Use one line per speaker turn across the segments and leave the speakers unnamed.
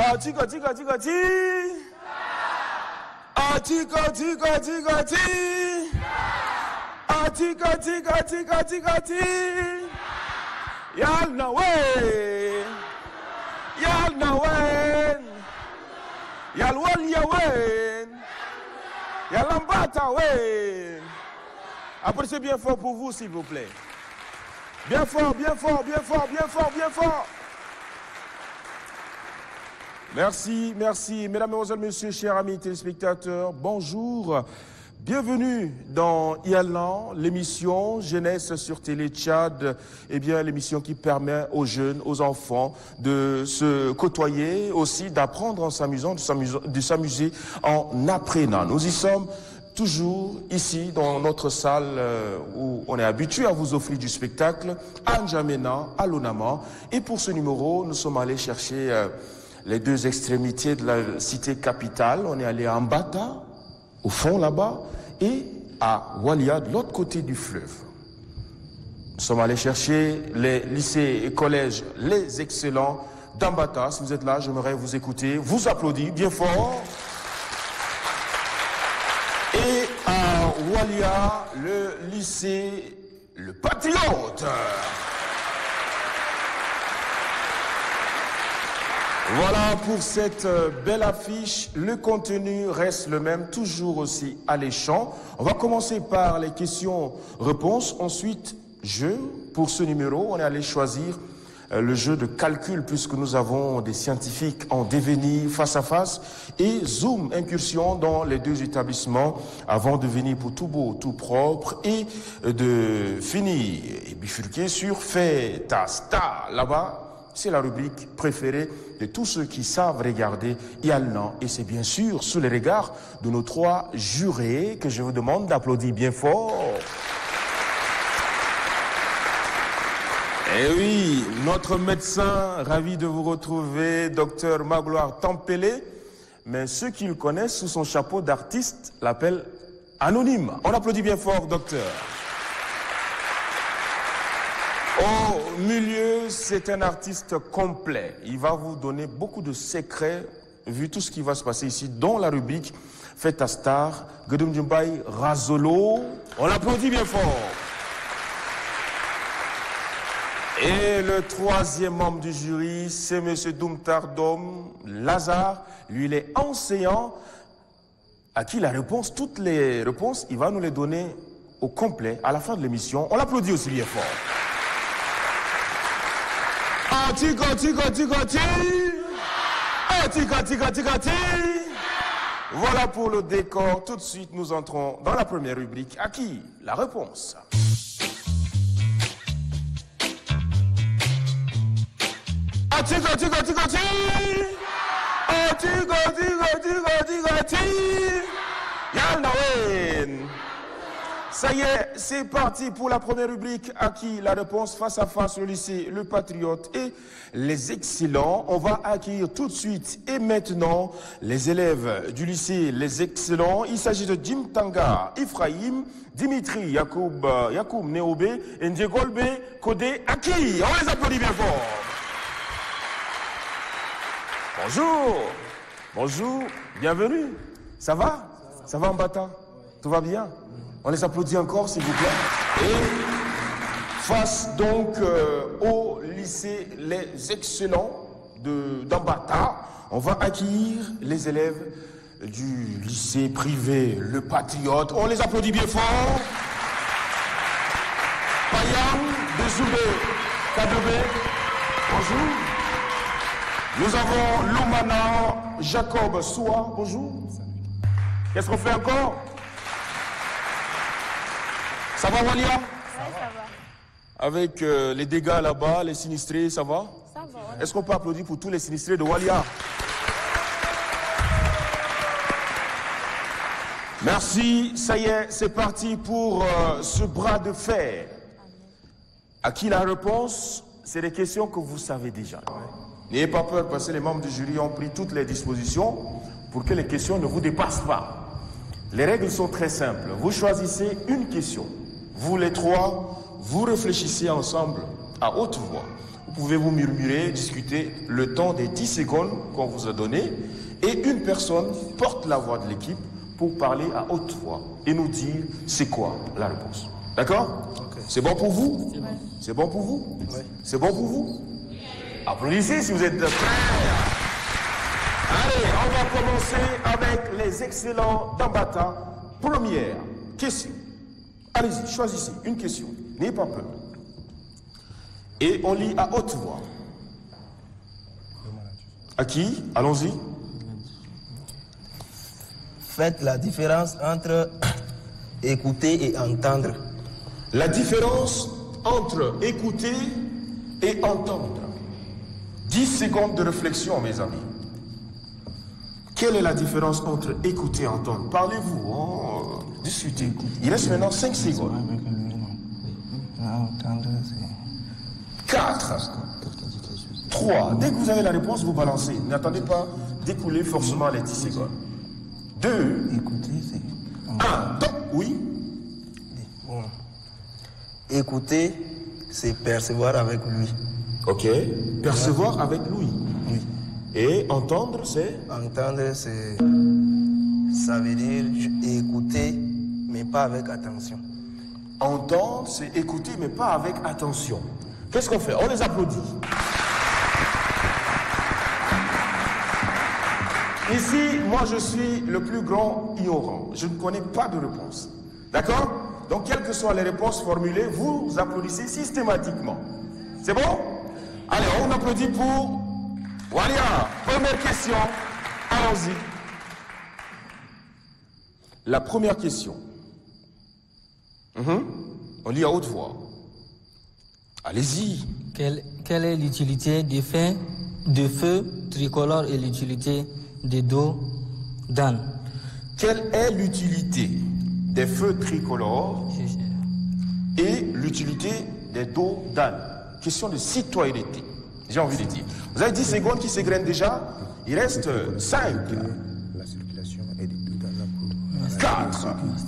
Tika tika tika ti. Tika tika tika ti. Tika tika tika tika ti. Yal na we. Yal na wen. Yal wal ya wen. Yal ambata wen. Appréciez bien fort pour vous, s'il vous plaît. Bien fort, bien fort, bien fort, bien fort, bien fort. Merci, merci. Mesdames, Mesdemoiselles, Messieurs, chers amis téléspectateurs, bonjour. Bienvenue dans Yalnan, l'émission Jeunesse sur Télé Tchad. Eh bien, l'émission qui permet aux jeunes, aux enfants de se côtoyer, aussi d'apprendre en s'amusant, de s'amuser en apprenant. Nous y sommes toujours ici dans notre salle où on est habitué à vous offrir du spectacle, à N'Djamena, à Lonama. Et pour ce numéro, nous sommes allés chercher les deux extrémités de la cité capitale. On est allé à Mbata, au fond là-bas, et à Walia, de l'autre côté du fleuve. Nous sommes allés chercher les lycées et collèges, les excellents d'Ambata. Si vous êtes là, j'aimerais vous écouter, vous applaudir bien fort. Et à Walia, le lycée Le Patriote. Voilà pour cette belle affiche. Le contenu reste le même, toujours aussi alléchant. On va commencer par les questions-réponses. Ensuite, jeu. Pour ce numéro, on est allé choisir le jeu de calcul puisque nous avons des scientifiques en devenir face à face et Zoom, incursion dans les deux établissements avant de venir pour tout beau, tout propre et de finir et bifurquer sur Fetasta. Là-bas, c'est la rubrique préférée de tous ceux qui savent regarder Yalnan. Et c'est bien sûr sous les regards de nos trois jurés que je vous demande d'applaudir bien fort. Eh oui, notre médecin, ravi de vous retrouver, docteur Magloire Tempélé. Mais ceux qui le connaissent sous son chapeau d'artiste l'appellent anonyme. On applaudit bien fort, docteur. Au milieu, c'est un artiste complet. Il va vous donner beaucoup de secrets, vu tout ce qui va se passer ici, dont la rubrique Fête à Star, Gedum Djumbai Razolo. On l'applaudit bien fort. Et le troisième membre du jury, c'est M. Doumtardom Lazare. Lui, il est enseignant à qui la réponse, toutes les réponses, il va nous les donner au complet à la fin de l'émission. On l'applaudit aussi bien fort. Tika tika tika ti. Tika tika tika ti. Voilà pour le décor. Tout de suite, nous entrons dans la première rubrique. À qui la réponse? Tika tika tika ti. Tika tika tika tika ti. Yalnawen. Ça y est, c'est parti pour la première rubrique. À qui la réponse? Face à face, le lycée, le patriote et les excellents. On va accueillir tout de suite et maintenant les élèves du lycée, les excellents. Il s'agit de Jim Tanga, Ephraim, Dimitri, Yacoub Neobe, Ndjegolbe, Kodé, Aki. On les applaudit bien fort. Bonjour. Bonjour. Bienvenue. Ça va? Ça va en Mbata? Tout va bien? On les applaudit encore, s'il vous plaît. Et face donc au lycée Les Excellents d'Ambata, on va accueillir les élèves du lycée privé Le Patriote. On les applaudit bien fort. Payam, Dezoubé, Kadobé, bonjour. Nous avons Loumana, Jacob Soua, bonjour. Qu'est-ce qu'on fait encore? Ça va, Walia?
Oui, ça va.
Avec les dégâts là-bas, les sinistrés, ça va?
Ça va.
Est-ce qu'on peut applaudir pour tous les sinistrés de Walia? Merci, ça y est, c'est parti pour ce bras de fer. À qui la réponse? C'est des questions que vous savez déjà. N'ayez pas peur parce que les membres du jury ont pris toutes les dispositions pour que les questions ne vous dépassent pas. Les règles sont très simples. Vous choisissez une question. Vous les trois, vous réfléchissez ensemble à haute voix. Vous pouvez vous murmurer, discuter le temps des 10 secondes qu'on vous a donné. Et une personne porte la voix de l'équipe pour parler à haute voix et nous dire c'est quoi la réponse. D'accord? Okay. C'est bon pour vous? C'est bon pour vous? Oui. C'est bon pour vous? Applaudissez si vous êtes prêts. Allez, on va commencer avec les excellents d'Ambata. Première question. Allez-y, choisissez une question. N'ayez pas peur. Et on lit à haute voix. À qui? Allons-y.
Faites la différence entre écouter et entendre.
La différence entre écouter et entendre. 10 secondes de réflexion, mes amis. Quelle est la différence entre écouter et entendre? Parlez-vous, discutez. Il reste maintenant 5 secondes. 4, 3. Dès que vous avez la réponse, vous balancez. N'attendez pas d'écouler forcément les 10 secondes. 2.
Écouter, c'est...
1. Top. Oui.
Bon. Écouter, c'est percevoir avec lui.
Ok. Percevoir avec lui.
Oui.
Et entendre, c'est?
Entendre, c'est... Ça veut dire écouter, mais pas avec attention.
Entendre, c'est écouter, mais pas avec attention. Qu'est-ce qu'on fait? On les applaudit. Ici, moi, je suis le plus grand ignorant. Je ne connais pas de réponse. D'accord? Donc, quelles que soient les réponses formulées, vous applaudissez systématiquement. C'est bon? Allez, on applaudit pour Walia. Première question. Allons-y. La première question. On lit à haute voix. Allez-y.
Quelle est l'utilité des feux tricolores et l'utilité des dos d'âne?
Quelle est l'utilité des feux tricolores et l'utilité des dos d'âne? Question de citoyenneté. J'ai envie de dire. Vous avez 10 secondes qui s'égrènent déjà. Il reste 5.
La circulation est de tout dans la
4.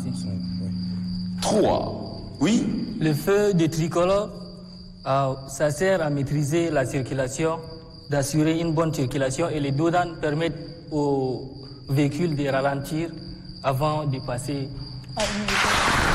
3. Oui?
Le feu de tricolore, ça sert à maîtriser la circulation, d'assurer une bonne circulation, et les dos d'âne permettent aux véhicules de ralentir avant de passer à une vitesse.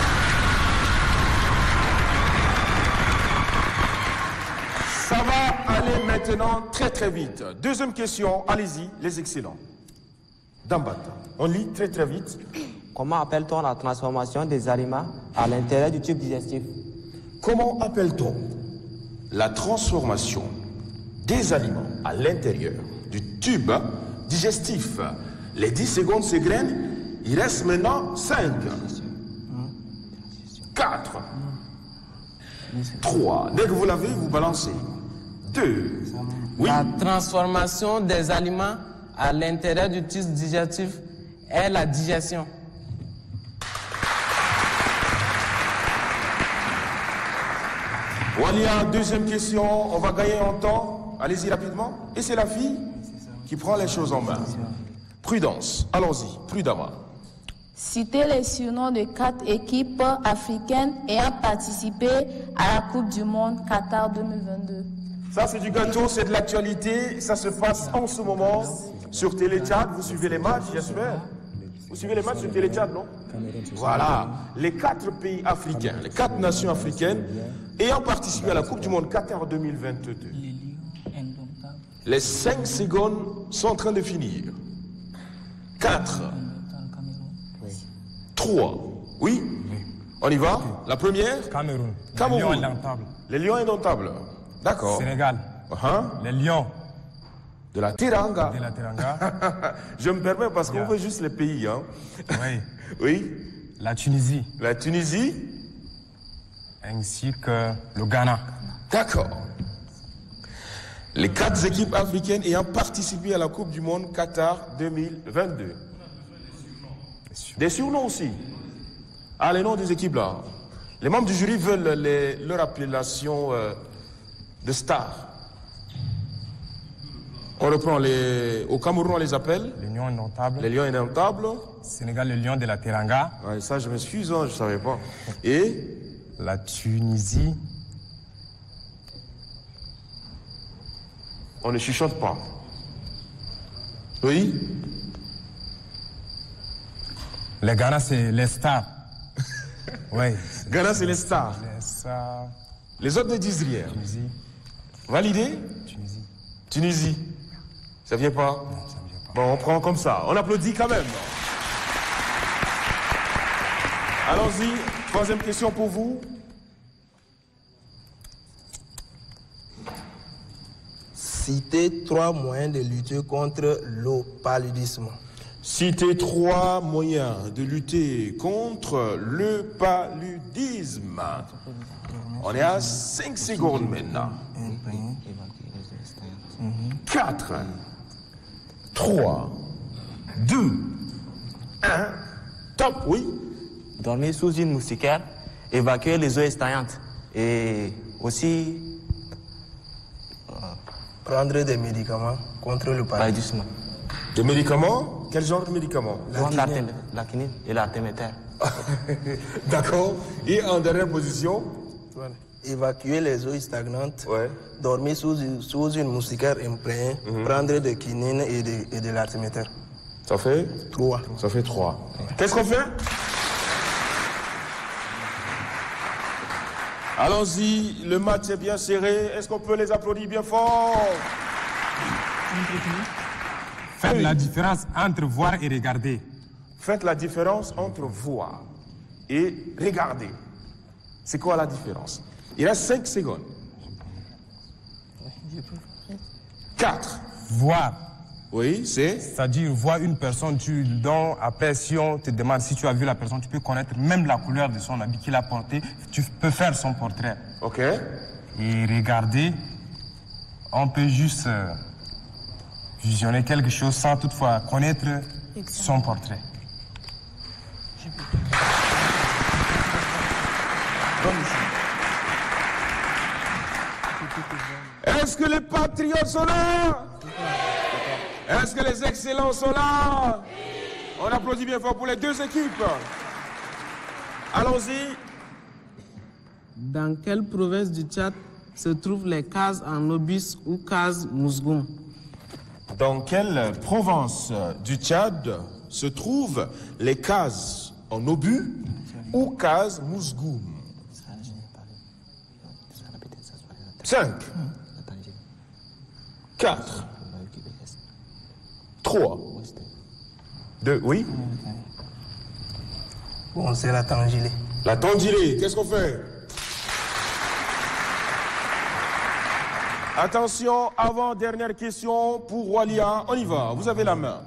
Ça va aller maintenant très très vite. Deuxième question, allez-y, les excellents. Dambata, on lit très très vite.
Comment appelle-t-on la transformation des aliments à l'intérieur du tube digestif?
Comment appelle-t-on la transformation des aliments à l'intérieur du tube digestif? Les 10 secondes s'égrènent. Il reste maintenant 5, 4, 3. Dès que vous l'avez, vous balancez. 2. Oui.
La transformation des aliments à l'intérieur du tube digestif est la digestion.
Walia, deuxième question. On va gagner en temps. Allez-y rapidement. Et c'est la fille qui prend les choses en main. Prudence. Allons-y. Prudemment.
Citez les surnoms de 4 équipes africaines ayant participé à la Coupe du Monde Qatar 2022.
Ça, c'est du gâteau, c'est de l'actualité. Ça se passe en ce moment sur Télé Tchad. Vous suivez les matchs, j'espère. Vous suivez les matchs sur Télé Tchad, non? Voilà. Les 4 pays africains, les 4 nations africaines ayant participé à la Coupe du Monde Qatar 2022. Les 5 secondes sont en train de finir. 4. 3. Oui? On y va? La première?
Cameroun.
Cameroun.
Les lions indomptables.
Les lions indomptables. D'accord.
Sénégal. Les lions.
De la Teranga.
De la Teranga.
Je me permets parce qu'on veut juste les pays. Hein.
Oui.
Oui.
La Tunisie.
La Tunisie.
Ainsi que le Ghana.
D'accord. Les 4 équipes africaines ayant participé à la Coupe du Monde Qatar 2022. Des surnoms aussi. Ah, les noms des équipes là. Les membres du jury veulent leur appellation de stars. On reprend au Cameroun, on les appelle
les lions indomptables.
Les lions indomptables.
Sénégal, les lions de la Teranga.
Ouais, ça, je m'excuse, hein, je ne savais pas. Et
la Tunisie.
On ne chuchote pas. Oui?
Le Ghana, c'est les stars. Oui.
Ghana, c'est les stars.
Les stars.
Les autres ne disent rien.
Tunisie.
Validé?
Tunisie.
Tunisie. Ça vient pas?
Non, ça ne vient pas.
Bon, on prend comme ça. On applaudit quand même. Allons-y. Troisième question pour vous.
Citez 3 moyens de lutter contre le paludisme.
Citez 3 moyens de lutter contre le paludisme. On est à 5 secondes maintenant. 4, 3, 2, 1. Top, oui.
Dormir sous une moustiquaire, évacuer les eaux estaillantes et aussi
Prendre des médicaments contre le paludisme.
paludisme.
Des médicaments? Quel genre de médicaments?
La quinine et l'artéméter.
D'accord. Et en dernière position?
Voilà. Évacuer les eaux stagnantes,
Ouais.
dormir sous une moustiquaire imprégnée, prendre de quinine et de l'artéméter.
Ça fait?
3.
Ça fait 3. Qu'est-ce qu'on fait? Allons-y, le match est bien serré. Est-ce qu'on peut les applaudir bien fort?
Faites la différence entre voir et regarder.
Faites la différence entre voir et regarder. C'est quoi la différence? Il reste 5 secondes. 4.
Voir,
Oui, c'est?
c'est-à-dire voir une personne, dont après, si on te demande si tu as vu la personne, tu peux connaître même la couleur de son habit qu'il a porté. Tu peux faire son portrait.
OK.
Et regarder, on peut juste visionner quelque chose sans toutefois connaître son portrait.
Est-ce que les patriotes sont là? Est-ce que les excellents sont là? On applaudit bien fort pour les deux équipes. Allons-y.
Dans quelle province du Tchad se trouvent les cases en obus ou cases mousgoum?
Dans quelle province du Tchad se trouvent les cases en obus ou cases mousgoum? 5, 4, 3, 2, oui?
Bon, c'est la Tangilé.
La Tangilé, qu'est-ce qu'on fait? Attention, avant-dernière question pour Walia. On y va, vous avez la main.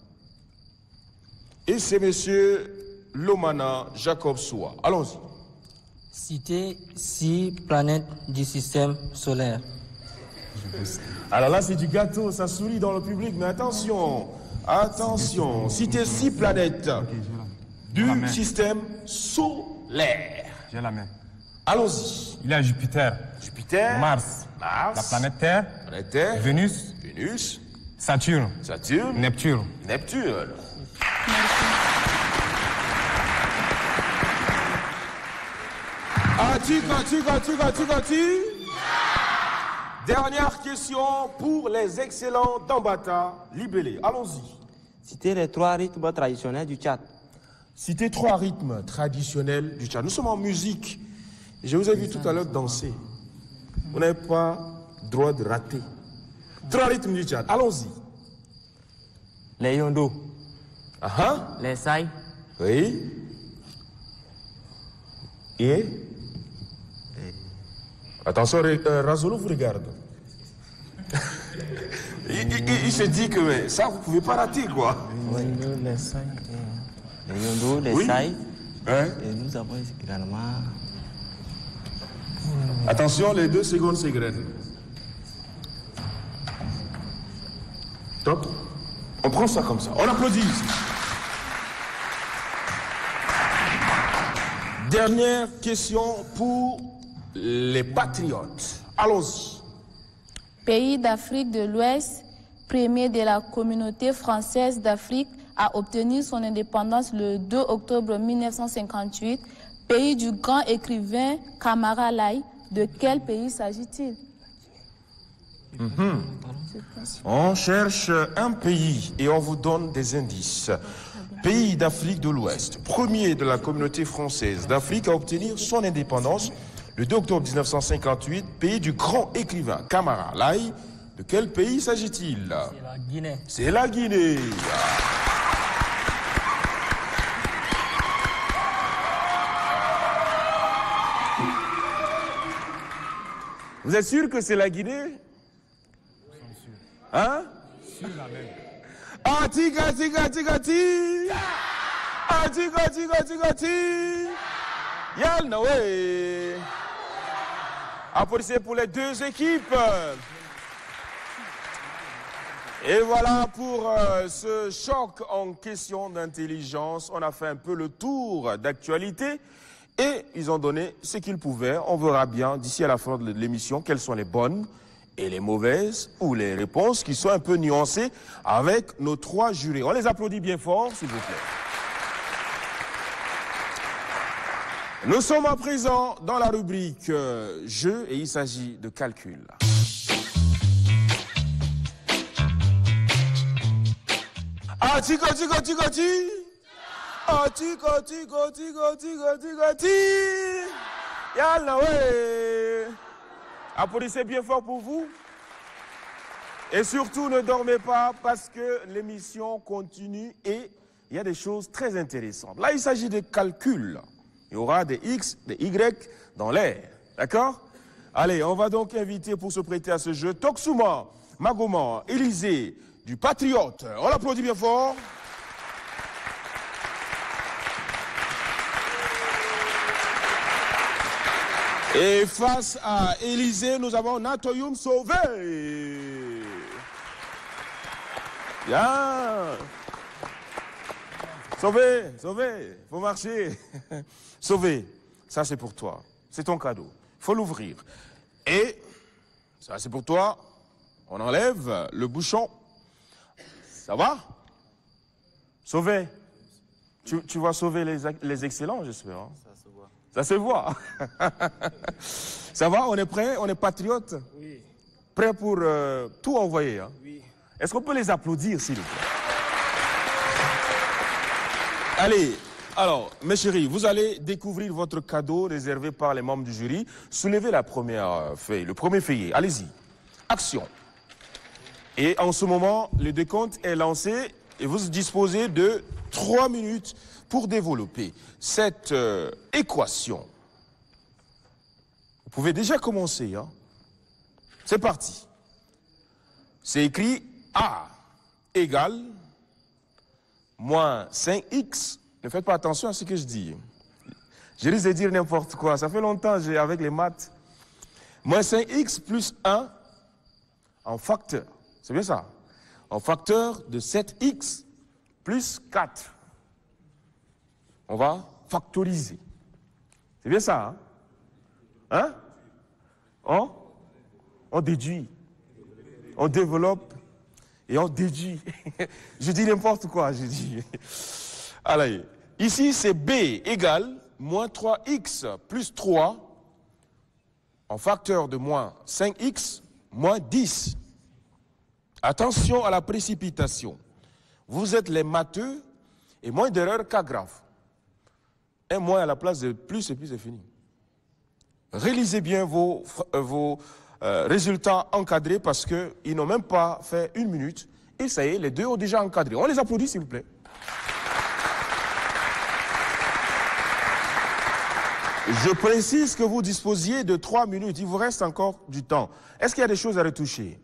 Et c'est monsieur Lomana Jacob Soua. Allons-y.
Citer 6 planètes du système solaire.
Alors là, c'est du gâteau, ça sourit dans le public, mais attention, attention. Citez 6 planètes du système solaire.
J'ai la main.
Allons-y.
Il y a Jupiter,
Jupiter,
Mars,
Mars,
la planète Terre,
planète Terre,
Vénus,
Vénus,
Saturne,
Saturne,
Neptune.
Neptune. Ati. Dernière question pour les excellents d'Ambata Libellé. Allons-y.
Citer les 3 rythmes traditionnels du Tchad.
Citez 3 rythmes traditionnels du Tchad. Nous sommes en musique. Je vous ai vu tout à l'heure danser. Vous n'avez pas droit de rater. 3 rythmes du Tchad. Allons-y.
Les yondo,
Ah
les saï,
oui. Et attention, Razolo vous regarde. il se dit que mais, ça, vous ne pouvez pas rater, quoi.
les yondo, les
Oui.
saï.
Hein?
Et nous avons également
Attention, les 2 secondes s'égrènent. Top. On prend ça comme ça. On applaudit ici. Dernière question pour les patriotes. Allons-y.
Pays d'Afrique de l'Ouest, premier de la communauté française d'Afrique, a obtenu son indépendance le 2 octobre 1958. Pays du grand écrivain Camara Laye. De quel pays s'agit-il?
On cherche un pays et on vous donne des indices. Pays d'Afrique de l'Ouest, premier de la communauté française d'Afrique à obtenir son indépendance le 2 octobre 1958, pays du grand écrivain Camara Laye. De quel pays s'agit-il?
C'est la Guinée.
C'est la Guinée. Vous êtes sûr que c'est la Guinée? Hein? Ah, tiga, tiga, tiga, ti. Ah, tiga, tiga, tiga, ti. Yalna, ouais. Applaudissez pour les deux équipes. Et voilà pour ce choc en question d'intelligence. On a fait un peu le tour d'actualité et ils ont donné ce qu'ils pouvaient. On verra bien d'ici à la fin de l'émission quelles sont les bonnes et les mauvaises ou les réponses qui sont un peu nuancées avec nos trois jurés. On les applaudit bien fort, s'il vous plaît. Nous sommes à présent dans la rubrique jeu et il s'agit de calcul. Ah, tico, tico, tico, ti. Ah, tico, tico, tico, tico, tico, ti. Yalla, ouais. Applaudissez bien fort pour vous. Et surtout, ne dormez pas parce que l'émission continue et il y a des choses très intéressantes. Là, il s'agit de calculs. Il y aura des X, des Y dans l'air. D'accord? Allez, on va donc inviter pour se prêter à ce jeu Toksuma, Magoma, Élysée, du Patriote. On l'applaudit bien fort. Et face à Élysée, nous avons Natoyum Sauvé. Bien. Sauvé, Sauvé, faut marcher. Sauvé, ça c'est pour toi. C'est ton cadeau. Il faut l'ouvrir. Et ça c'est pour toi. On enlève le bouchon. Ça va? Sauvé. Tu vas sauver les excellents, j'espère. Hein? Ça se voit. Ça va? On est prêts? On est patriotes? Oui. Prêts pour tout envoyer? Hein? Oui. Est-ce qu'on peut les applaudir, s'il vous plaît? Allez, alors, mes chéris, vous allez découvrir votre cadeau réservé par les membres du jury. Soulevez la première feuille, le premier feuillet. Allez-y. Action. Et en ce moment, le décompte est lancé et vous disposez de 3 minutes pour développer cette équation. Vous pouvez déjà commencer. Hein? C'est parti. C'est écrit A égale moins 5x. Ne faites pas attention à ce que je dis. Je risque de dire n'importe quoi. Ça fait longtemps avec les maths. Moins 5x plus 1 en facteur. C'est bien ça? En facteur de 7x plus 4. On va factoriser. C'est bien ça, hein? Hein? On déduit. On développe et on déduit. Je dis n'importe quoi, je dis. Allez, ici c'est B égale moins 3x plus 3 en facteur de moins 5x moins 10. Attention à la précipitation. Vous êtes les matheux et moins d'erreurs qu'à grave. Un moins à la place de plus et puis c'est fini. Réalisez bien vos résultats encadrés parce qu'ils n'ont même pas fait 1 minute. Et ça y est, les deux ont déjà encadré. On les applaudit, s'il vous plaît. Je précise que vous disposiez de 3 minutes. Il vous reste encore du temps. Est-ce qu'il y a des choses à retoucher?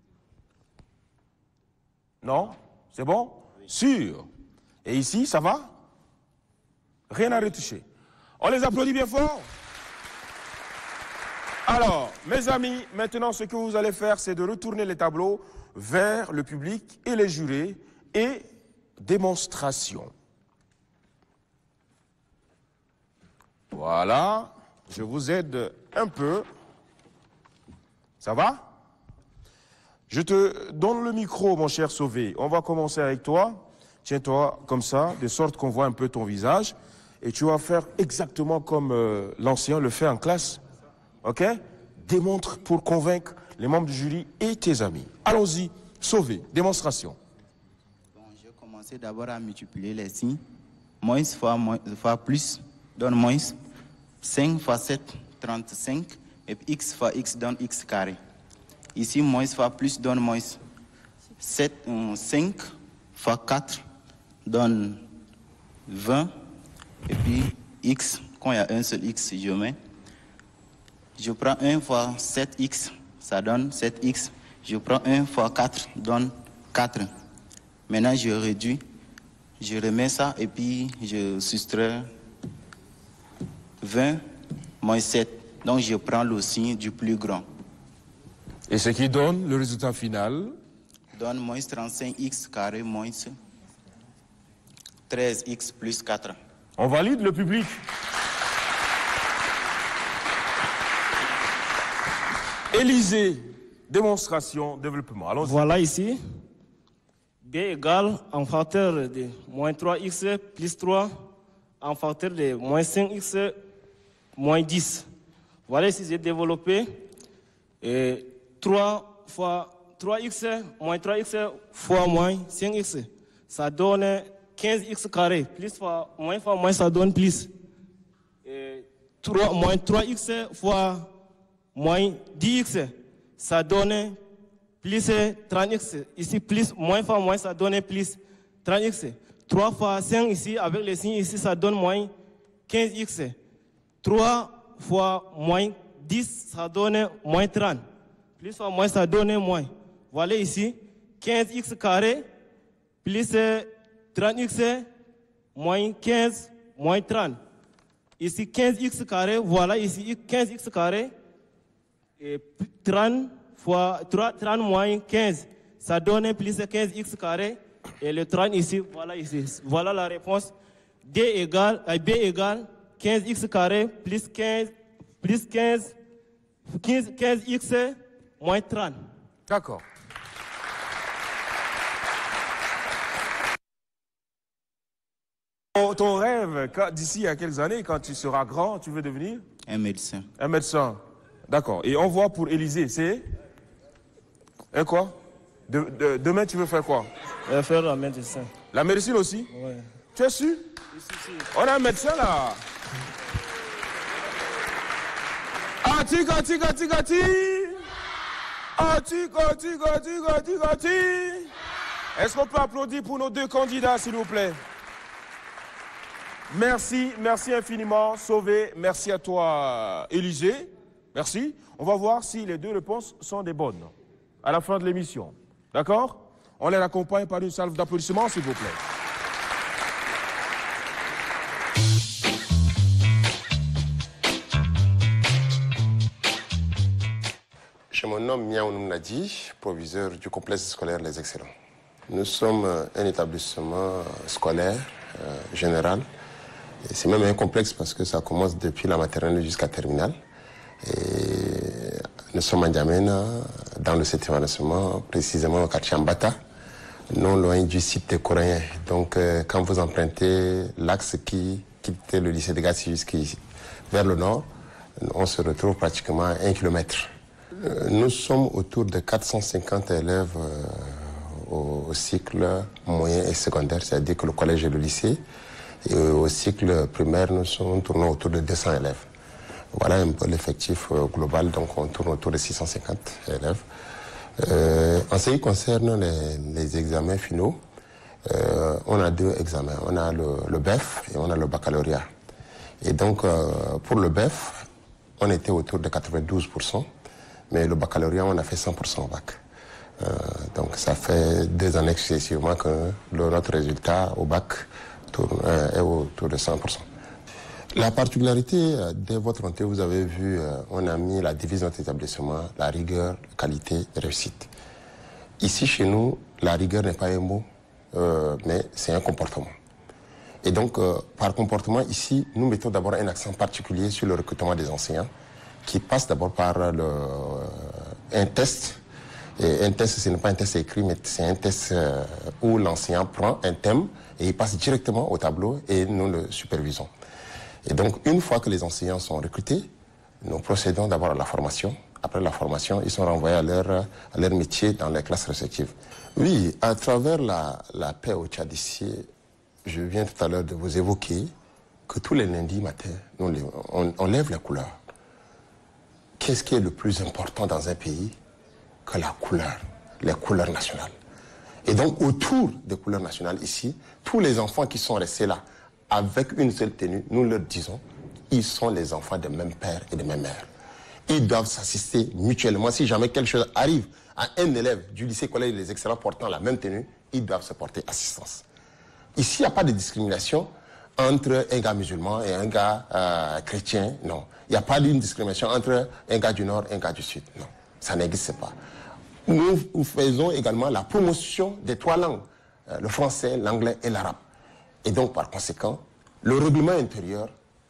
Non? C'est bon? Oui. Sûr. Et ici, ça va? Rien à retoucher. On les applaudit bien fort. Alors, mes amis, maintenant, ce que vous allez faire, c'est de retourner les tableaux vers le public et les jurés et démonstration. Voilà. Je vous aide un peu. Ça va? Je te donne le micro, mon cher Sauvé. On va commencer avec toi. Tiens-toi comme ça, de sorte qu'on voit un peu ton visage. Et tu vas faire exactement comme l'ancien le fait en classe. OK? Démontre pour convaincre les membres du jury et tes amis. Allons-y, Sauvé, démonstration.
Bon, je vais commencer d'abord à multiplier les signes. Moins fois plus donne moins. 5 fois 7, 35. Et puis x fois x donne x carré. Ici, moins fois plus donne moins. 5 fois 4 donne 20. Et puis x, quand il y a un seul x, je mets. Je prends 1 fois 7x, ça donne 7x. Je prends 1 fois 4, donne 4. Maintenant, je réduis. Je remets ça et puis je soustrais 20 moins 7. Donc, je prends le signe du plus grand.
Et ce qui donne le résultat final?
Donne moins 35x carré moins 13x plus 4.
On valide le public. Élysée, démonstration, développement. Allons-y.
Voilà ici. B égale en facteur de moins 3x plus 3 en facteur de moins 5x moins 10. Voilà ici, j'ai développé 3 fois 3x fois moins 5x. Ça donne 15x carré. Plus fois moins, ça donne plus. Moins 3x fois moins 10x, ça donne plus 30x. Ici, plus, moins fois moins, ça donne plus 30x. 3 fois 5 ici, avec les signes ici, ça donne moins 15x. 3 fois moins 10, ça donne moins 30. Plus fois moins, ça donne moins. Voilà ici, 15x carré, plus 30x, moins 15, moins 30. Ici, 15x carré, voilà ici, 15x carré, et 30 fois 30 moins 15, ça donne plus 15x carré, et le 30 ici, voilà la réponse. B égale 15x carré plus 15x moins 30.
D'accord. Ton rêve, d'ici à quelques années, quand tu seras grand, tu veux devenir?
Un médecin.
Un médecin. D'accord. Et on voit pour Élysée, c'est? Et quoi? Demain, tu veux faire quoi?
Faire la médecine.
La médecine aussi?
Oui.
Tu es sûr?
Si.
On a un médecin là. Ati. Est-ce qu'on peut applaudir pour nos deux candidats, s'il vous plaît? Merci infiniment, Sauvé. Merci à toi, Élysée. Merci. On va voir si les deux réponses sont des bonnes à la fin de l'émission. D'accord? On les accompagne par une salve d'applaudissements, s'il vous plaît.
Je me nomme Miaounou Nadi, proviseur du complexe scolaire Les Excellents. Nous sommes un établissement scolaire général. C'est même un complexe parce que ça commence depuis la maternelle jusqu'à terminale. Et nous sommes à N'Djamena, dans le 7e arrondissement, précisément au quartier Mbata, non loin du site des Coréens. Donc, quand vous empruntez l'axe qui quitte le lycée de Gassi jusqu'ici, vers le nord, on se retrouve pratiquement à 1 km. Nous sommes autour de 450 élèves au cycle moyen et secondaire, c'est-à-dire que le collège et le lycée. Et au cycle primaire, nous tournons autour de 200 élèves. Voilà un peu l'effectif global, donc on tourne autour de 650 élèves. En ce qui concerne les examens finaux, on a 2 examens. On a le BEF et on a le baccalauréat. Et donc, pour le BEF, on était autour de 92%, mais le baccalauréat, on a fait 100% au bac. Donc, ça fait 2 années successivement que notre résultat au bac est autour de 100%. La particularité de votre entrée, vous avez vu, on a mis la devise de notre établissement, la rigueur, la qualité, réussite. Ici, chez nous, la rigueur n'est pas un mot, mais c'est un comportement. Et donc, par comportement, ici, nous mettons d'abord un accent particulier sur le recrutement des enseignants, qui passe d'abord par un test. Et un test, ce n'est pas un test écrit, mais c'est un test où l'enseignant prend un thème et il passe directement au tableau et nous le supervisons. Et donc, une fois que les enseignants sont recrutés, nous procédons d'abord à la formation après la formation, ils sont renvoyés à leur métier dans les classes respectives. Oui, à travers la paix au Tchad ici, je viens tout à l'heure de vous évoquer que tous les lundis matin, on lève les couleurs. Qu'est-ce qui est le plus important dans un pays que la couleur, les couleurs nationales? Et donc, autour des couleurs nationales ici, tous les enfants qui sont restés là, avec une seule tenue, nous leur disons, ils sont les enfants de même père et de même mère. Ils doivent s'assister mutuellement. Si jamais quelque chose arrive à un élève du lycée collège Les Excellents portant la même tenue, ils doivent se porter assistance. Ici, il n'y a pas de discrimination entre un gars musulman et un gars chrétien, non. Il n'y a pas d'une discrimination entre un gars du Nord et un gars du Sud, non. Ça n'existe pas. Nous faisons également la promotion des 3 langues, le français, l'anglais et l'arabe. Et donc, par conséquent, le règlement intérieur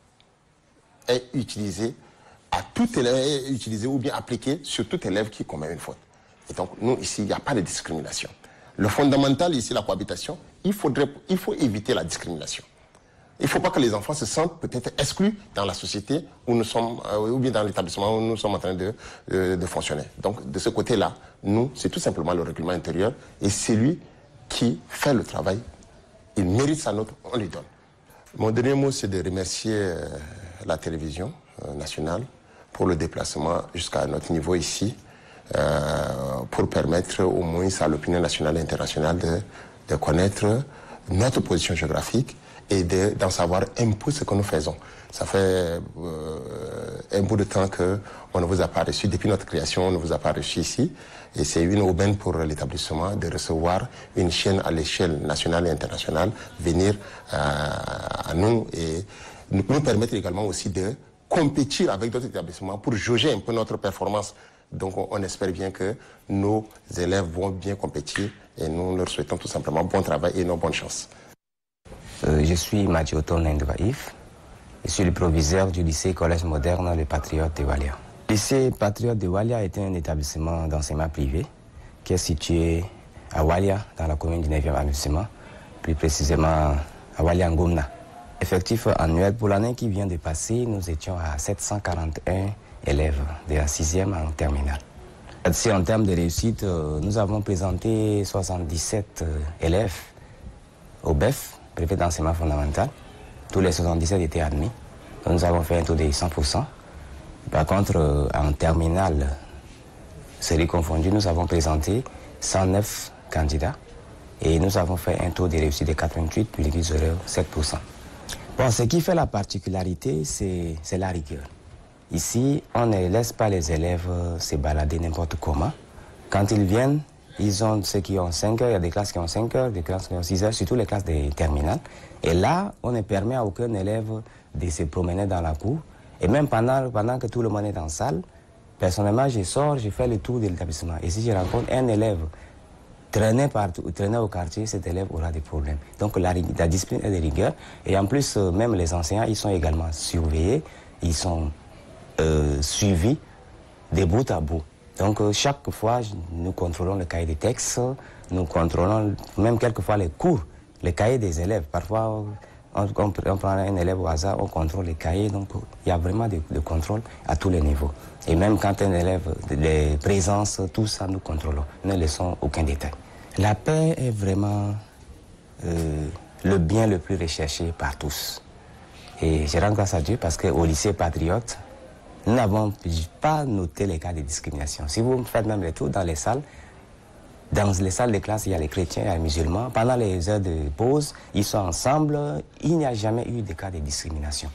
est utilisé à tout élève, utilisé ou bien appliqué sur tout élève qui commet une faute. Et donc, nous, ici, il n'y a pas de discrimination. Le fondamental, ici, la cohabitation, il faut éviter la discrimination. Il ne faut pas que les enfants se sentent peut-être exclus dans la société où nous sommes, ou bien dans l'établissement où nous sommes en train de fonctionner. Donc, de ce côté-là, nous, c'est tout simplement le règlement intérieur. Et c'est lui qui fait le travail. Il mérite sa note, on lui donne. Mon dernier mot, c'est de remercier la télévision nationale pour le déplacement jusqu'à notre niveau ici, pour permettre au moins à l'opinion nationale et internationale de connaître notre position géographique et d'en savoir un peu ce que nous faisons. Ça fait un bout de temps qu'on ne vous a pas reçu. Depuis notre création, on ne vous a pas reçu ici. Et c'est une aubaine pour l'établissement de recevoir une chaîne à l'échelle nationale et internationale venir à nous et nous permettre également aussi de compétir avec d'autres établissements pour jauger un peu notre performance. Donc on espère bien que nos élèves vont bien compétir et nous leur souhaitons tout simplement bon travail et nos bonnes chances.
Je suis Mathieu Ndvaïf. Je suis le proviseur du lycée collège moderne Les Patriotes de Walia. Le lycée Patriotes de Walia est un établissement d'enseignement privé qui est situé à Walia, dans la commune du 9e arrondissement, plus précisément à Walia Ngomna. Effectif annuel pour l'année qui vient de passer, nous étions à 741 élèves de la 6e en terminale. Si en termes de réussite, nous avons présenté 77 élèves au BEF, brevet d'enseignement fondamental. Tous les 77 étaient admis. Donc nous avons fait un taux de 100%. Par contre, en terminale, série confondue, nous avons présenté 109 candidats et nous avons fait un taux de réussite de 88,07%. Bon, ce qui fait la particularité, c'est la rigueur. Ici, on ne laisse pas les élèves se balader n'importe comment. Quand ils viennent, ils ont ceux qui ont 5 heures, il y a des classes qui ont 5 heures, des classes qui ont 6 heures, surtout les classes de terminale. Et là, on ne permet à aucun élève de se promener dans la cour. Et même pendant que tout le monde est en salle, personnellement, je sors, je fais le tour de l'établissement. Et si je rencontre un élève traîner au quartier, cet élève aura des problèmes. Donc la discipline est de rigueur. Et en plus, même les enseignants, ils sont également surveillés, ils sont suivis de bout à bout. Donc chaque fois, nous contrôlons le cahier des textes, nous contrôlons même quelquefois les cours, les cahiers des élèves. Parfois, on prend un élève au hasard, on contrôle les cahiers. Donc il y a vraiment de contrôle à tous les niveaux. Et même quand un élève, les présences, tout ça, nous contrôlons. Nous ne laissons aucun détail. La paix est vraiment le bien le plus recherché par tous. Et je rends grâce à Dieu parce qu'au lycée Patriote, nous n'avons pas noté les cas de discrimination. Si vous faites même les tours dans les salles de classe, il y a les chrétiens, il y a les musulmans. Pendant les heures de pause, ils sont ensemble. Il n'y a jamais eu de cas de discrimination.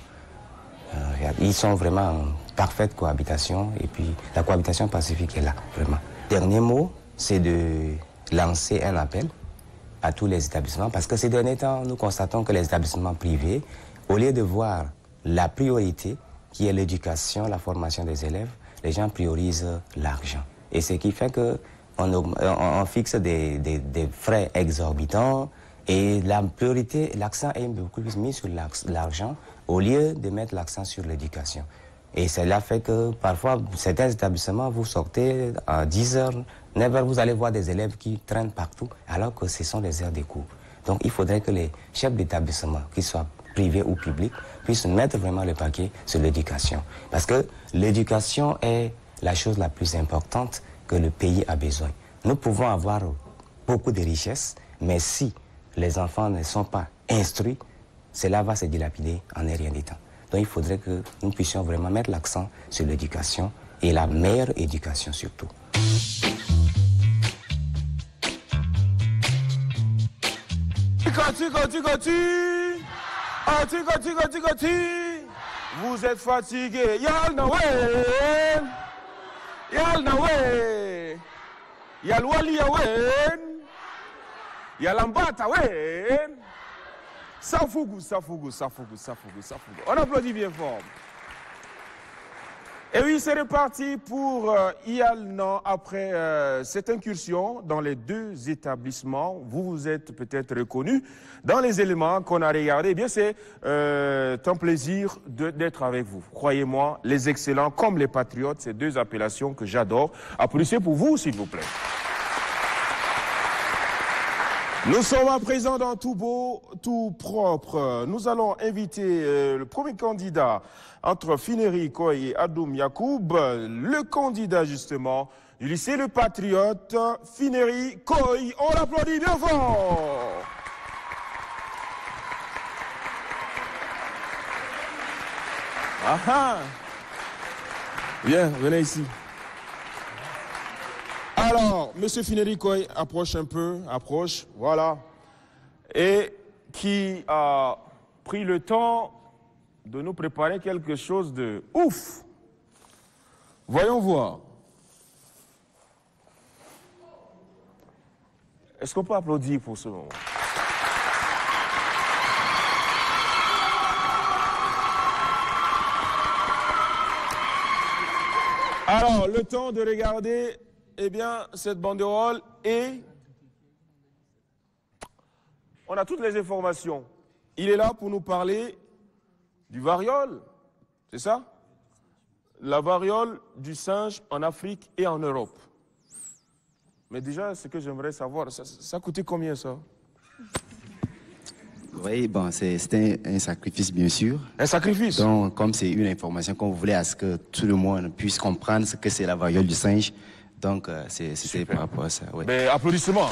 Ils sont vraiment en parfaite cohabitation. Et puis, la cohabitation pacifique est là, vraiment. Dernier mot, c'est de lancer un appel à tous les établissements. Parce que ces derniers temps, nous constatons que les établissements privés, au lieu de voir la priorité, qui est l'éducation, la formation des élèves, les gens priorisent l'argent. Et ce qui fait qu'on fixe des frais exorbitants et la priorité, l'accent est beaucoup plus mis sur l'argent au lieu de mettre l'accent sur l'éducation. Et cela fait que parfois, certains établissements, vous sortez à 10 heures, 9 heures, vous allez voir des élèves qui traînent partout alors que ce sont des heures de cours. Donc il faudrait que les chefs d'établissement, qu'ils soient privés ou publics, puissent mettre vraiment le paquet sur l'éducation. Parce que l'éducation est la chose la plus importante que le pays a besoin. Nous pouvons avoir beaucoup de richesses, mais si les enfants ne sont pas instruits, cela va se dilapider en un rien du temps. Donc il faudrait que nous puissions vraiment mettre l'accent sur l'éducation et la meilleure éducation surtout.
Vous êtes fatigué. Yal Nawen. Yal Nawen. Yal Wali Yawen. Yal Ambata Wen. Safougou, Safougou, Safougou, Safougou, Safougou. On applaudit bien fort. Et oui, c'est reparti pour Ialnan après cette incursion dans les deux établissements. Vous vous êtes peut-être reconnus dans les éléments qu'on a regardés. Eh bien, c'est un plaisir d'être avec vous. Croyez-moi, les excellents comme les patriotes, ces deux appellations que j'adore. Applaudissez pour vous, s'il vous plaît. Nous sommes à présent dans tout beau, tout propre. Nous allons inviter le premier candidat entre Fineri Koy et Adoum Yacoub, le candidat justement du lycée Le Patriote, Fineri Koy. On l'applaudit bien fort. Ah, bien, venez ici. Alors, Monsieur Fineri Koy, approche un peu, approche, voilà. Et qui a pris le temps de nous préparer quelque chose de ouf. Voyons voir. Est-ce qu'on peut applaudir pour ce moment? Alors, le temps de regarder, eh bien, cette banderole et on a toutes les informations. Il est là pour nous parler du variole, c'est ça? La variole du singe en Afrique et en Europe. Mais déjà, ce que j'aimerais savoir, ça coûtait combien ça?
Oui, bon, c'était un sacrifice, bien sûr.
Un sacrifice?
Donc, comme c'est une information qu'on voulait à ce que tout le monde puisse comprendre ce que c'est la variole du singe, donc c'est par rapport à ça. Ouais.
Mais applaudissements.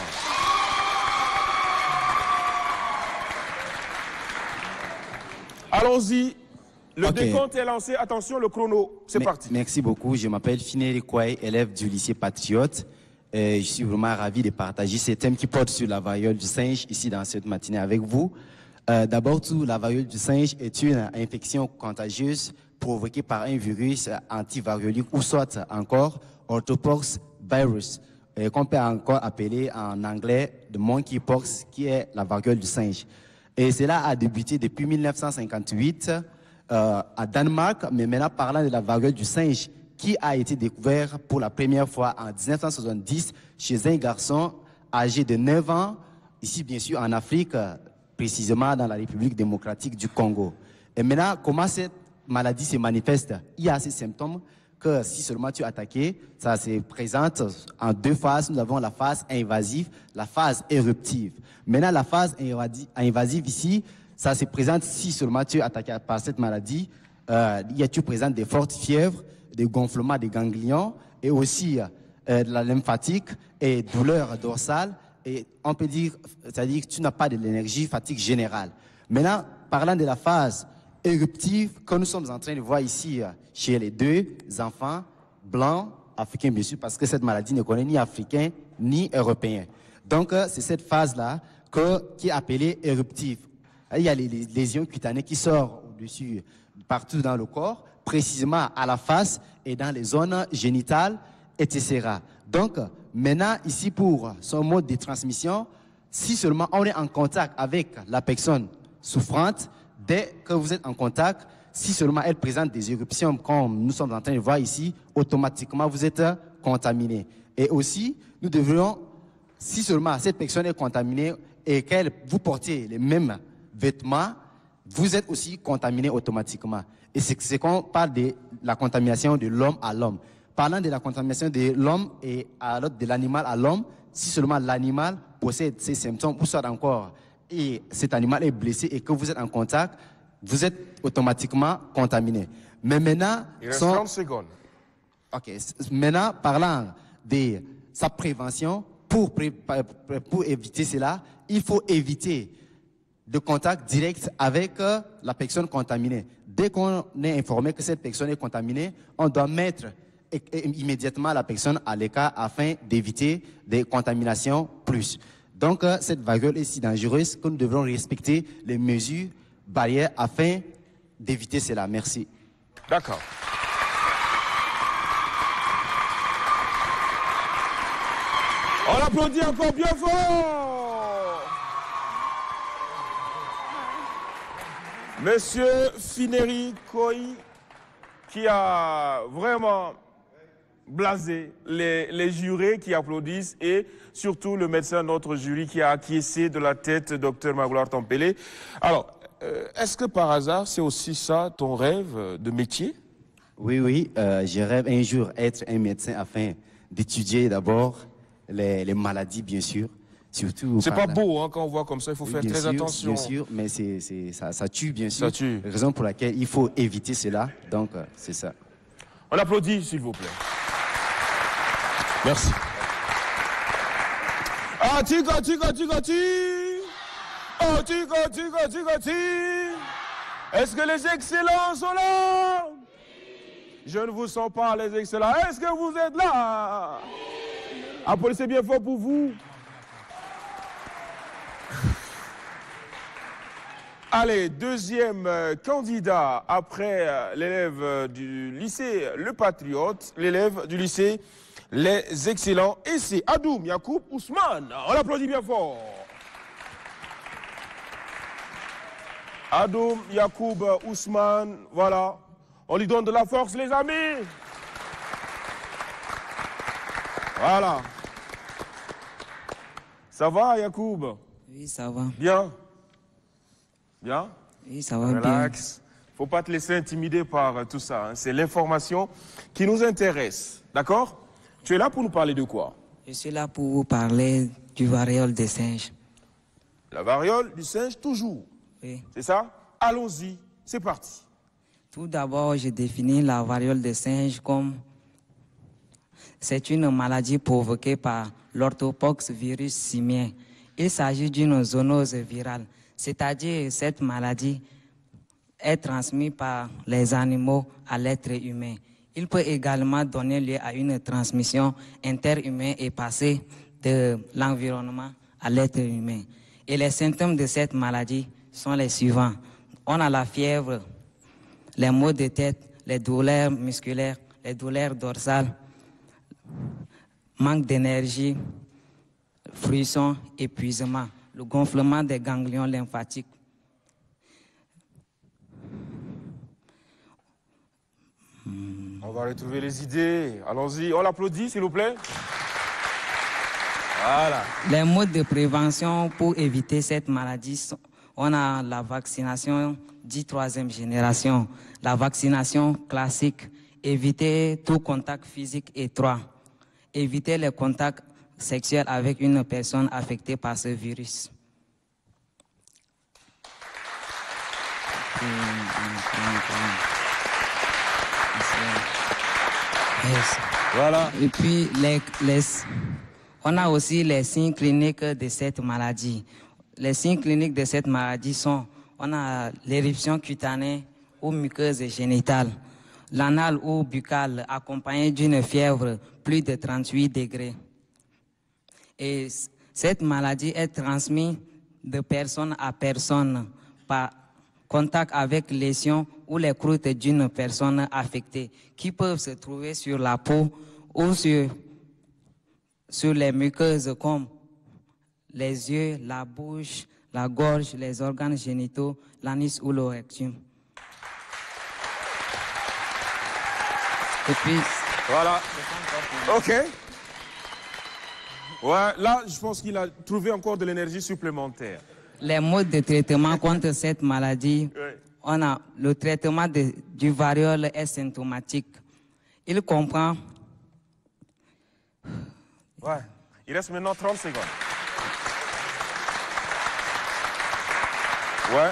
Allons-y. Le décompte est lancé. Attention, le chrono. C'est parti.
Merci beaucoup. Je m'appelle Fineri Koy, élève du lycée Patriote. Je suis vraiment ravi de partager ces thèmes qui portent sur la variole du singe ici dans cette matinée avec vous. D'abord, la variole du singe est une infection contagieuse provoquée par un virus antivariolique ou soit encore orthopox virus, qu'on peut encore appeler en anglais de monkeypox, qui est la variole du singe. Et cela a débuté depuis 1958 à Danemark, mais maintenant parlant de la variole du singe qui a été découvert pour la première fois en 1970 chez un garçon âgé de 9 ans, ici bien sûr en Afrique, précisément dans la République démocratique du Congo. Et maintenant, comment cette maladie se manifeste? Il y a ces symptômes que si seulement tu es attaqué, ça se présente en deux phases. Nous avons la phase invasive, la phase éruptive. Maintenant, la phase invasive ici, ça se présente si seulement tu es attaqué par cette maladie. Tu présentes des fortes fièvres, des gonflements des ganglions et aussi de la lymphatique et douleurs dorsales. Et on peut dire, c'est-à-dire que tu n'as pas de l'énergie, fatigue générale. Maintenant, parlant de la phase éruptive que nous sommes en train de voir ici chez les deux enfants blancs, africains bien sûr, parce que cette maladie ne connaît ni africain ni européen. Donc, c'est cette phase-là qui est appelée éruptive. Il y a les lésions cutanées qui sortent au-dessus, partout dans le corps, précisément à la face et dans les zones génitales, etc. Donc, maintenant, ici, pour son mode de transmission, si seulement on est en contact avec la personne souffrante, dès que vous êtes en contact, si seulement elle présente des éruptions comme nous sommes en train de voir ici, automatiquement vous êtes contaminé. Et aussi, nous devrions, si seulement cette personne est contaminée et qu'elle vous portez les mêmes vêtements, vous êtes aussi contaminé automatiquement. Et c'est qu'on parle de la contamination de l'homme à l'homme. Parlant de la contamination de l'homme et de l'animal à l'homme, si seulement l'animal possède ces symptômes ou soit encore et cet animal est blessé et que vous êtes en contact, vous êtes automatiquement contaminé. Mais maintenant...
Il reste 30 secondes.
OK. Maintenant, parlant de sa prévention, pour éviter cela, il faut éviter de contact direct avec la personne contaminée. Dès qu'on est informé que cette personne est contaminée, on doit mettre immédiatement la personne à l'écart afin d'éviter des contaminations plus. Donc, cette variole est si dangereuse que nous devrons respecter les mesures barrières afin d'éviter cela. Merci.
D'accord. On applaudit encore bien fort. Monsieur Fineri Koi, qui a vraiment blasé les jurés qui applaudissent et surtout le médecin de notre jury qui a acquiescé de la tête, Dr Magloire Tempélé. Alors, est-ce que par hasard, c'est aussi ça ton rêve de métier?
Oui, je rêve un jour être un médecin afin d'étudier d'abord les maladies, bien sûr. Surtout.
C'est pas beau hein, quand on voit comme ça, il faut faire très attention.
Bien sûr, mais ça tue, bien sûr.
Ça tue.
Raison pour laquelle il faut éviter cela. Donc, c'est ça.
On applaudit, s'il vous plaît. Merci. Ah, tika. Oh, tika. Est-ce que les excellents sont là? Je ne vous sens pas, les excellents. Est-ce que vous êtes là? Applaudissez bien fort pour vous. Allez, deuxième candidat après l'élève du lycée Le Patriote, l'élève du lycée Les Excellents, et c'est Adoum Yacoub Ousmane. On l'applaudit bien fort. Adoum Yacoub Ousmane, voilà. On lui donne de la force, les amis. Voilà. Ça va, Yacoub?
Oui, ça va.
Bien? Bien?
Oui, ça va
Relax. Faut pas te laisser intimider par tout ça. Hein. C'est l'information qui nous intéresse. D'accord? Tu es là pour nous parler de quoi?
Je suis là pour vous parler du variole des singes.
La variole du singe, toujours.
Oui.
C'est ça? Allons-y. C'est parti.
Tout d'abord, je définis la variole des singes comme... C'est une maladie provoquée par l'orthopox virus simien. Il s'agit d'une zoonose virale. C'est-à-dire cette maladie est transmise par les animaux à l'être humain. Il peut également donner lieu à une transmission interhumaine et passer de l'environnement à l'être humain. Et les symptômes de cette maladie sont les suivants. On a la fièvre, les maux de tête, les douleurs musculaires, les douleurs dorsales, manque d'énergie, frisson, épuisement, le gonflement des ganglions lymphatiques.
On va retrouver les idées. Allons-y. On l'applaudit, s'il vous plaît. Voilà.
Les modes de prévention pour éviter cette maladie, on a la vaccination dite troisième génération, la vaccination classique, éviter tout contact physique étroit, éviter les contacts sexuels avec une personne affectée par ce virus.
Voilà.
Et puis, on a aussi les signes cliniques de cette maladie. Les signes cliniques de cette maladie sont, on a l'éruption cutanée ou muqueuse génitale, l'anal ou buccale accompagnée d'une fièvre plus de 38 degrés. Et cette maladie est transmise de personne à personne par contact avec lésions ou les croûtes d'une personne affectée qui peuvent se trouver sur la peau ou sur les muqueuses comme les yeux, la bouche, la gorge, les organes génitaux, l'anis ou le rectum. Et puis...
Voilà. OK. Ouais, là, je pense qu'il a trouvé encore de l'énergie supplémentaire.
Les modes de traitement contre cette maladie, on a le traitement du variole est symptomatique. Il comprend...
Ouais, il reste maintenant 30 secondes. Ouais.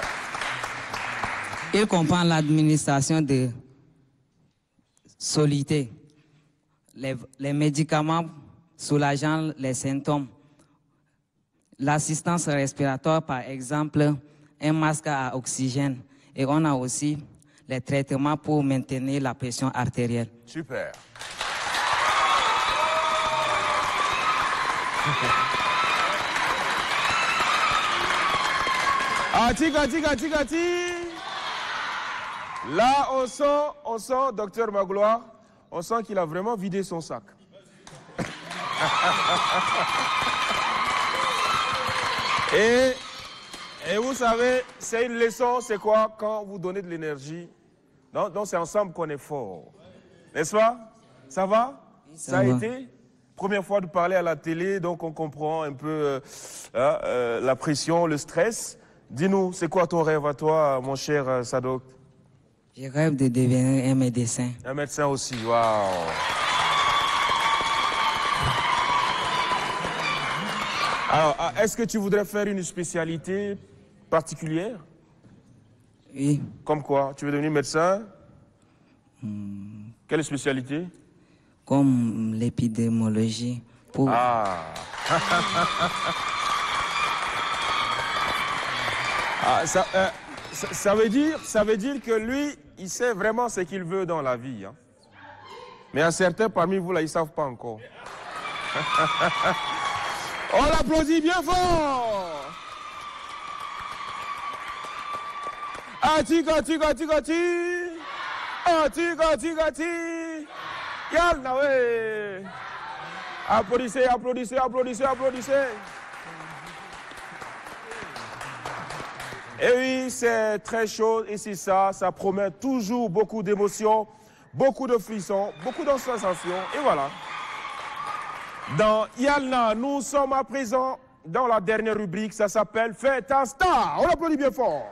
Il comprend l'administration de soluté les médicaments soulageant les symptômes. L'assistance respiratoire, par exemple, un masque à oxygène. Et on a aussi les traitements pour maintenir la pression artérielle.
Super. Gati. Là, on sent, docteur Magloire, on sent qu'il a vraiment vidé son sac. Et vous savez, c'est une leçon, c'est quoi? Quand vous donnez de l'énergie, donc c'est ensemble qu'on est fort. N'est-ce pas? Ça va? Ça a été? Première fois de parler à la télé, donc on comprend un peu la pression, le stress. Dis-nous, c'est quoi ton rêve à toi, mon cher Sadok?
Je rêve de devenir un médecin.
Un médecin aussi, waouh! Alors, est-ce que tu voudrais faire une spécialité particulière?
Oui.
Comme quoi? Tu veux devenir médecin? Quelle spécialité?
Comme l'épidémiologie. Pour...
Ah. Ça veut dire que lui, il sait vraiment ce qu'il veut dans la vie. Hein. Mais à certains parmi vous, là, ils ne savent pas encore. On l'applaudit bien fort. Ati. Yalna, ouais. Applaudissez. Et oui, c'est très chaud et c'est ça promet toujours beaucoup d'émotions, beaucoup de frissons, beaucoup de sensations. Et voilà. Dans Yalna, nous sommes à présent dans la dernière rubrique, ça s'appelle Fais ta star. On l'applaudit bien fort.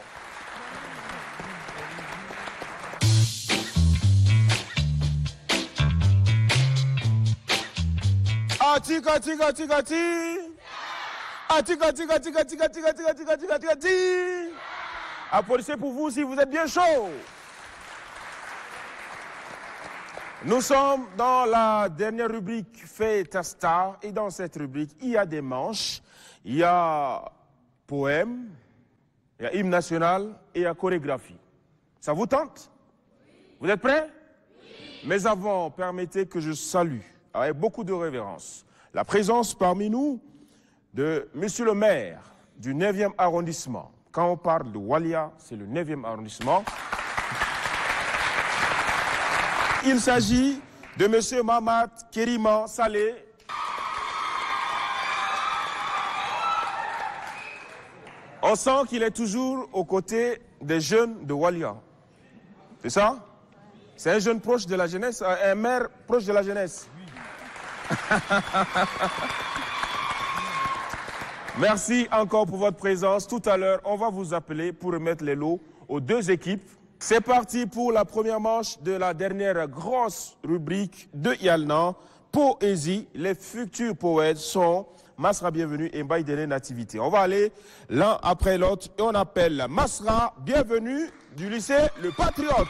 Applaudissez pour vous si vous êtes bien chaud. Nous sommes dans la dernière rubrique Fais ta star et dans cette rubrique il y a des manches, il y a poème, il y a hymne national et il y a chorégraphie. Ça vous tente? Vous êtes prêts? Mais avant, permettez que je salue avec beaucoup de révérence la présence parmi nous de Monsieur le maire du 9e arrondissement. Quand on parle de Walia, c'est le 9e arrondissement. Il s'agit de Monsieur Mamad Keriman Saleh. On sent qu'il est toujours aux côtés des jeunes de Walia. C'est ça? C'est un jeune proche de la jeunesse, un maire proche de la jeunesse. Merci encore pour votre présence. Tout à l'heure, on va vous appeler pour remettre les lots aux deux équipes. C'est parti pour la première manche de la dernière grosse rubrique de Yalna. Poésie, les futurs poètes sont Masra Bienvenue et Mbaïdene Nativité. On va aller l'un après l'autre et on appelle Masra Bienvenue du lycée Le Patriote.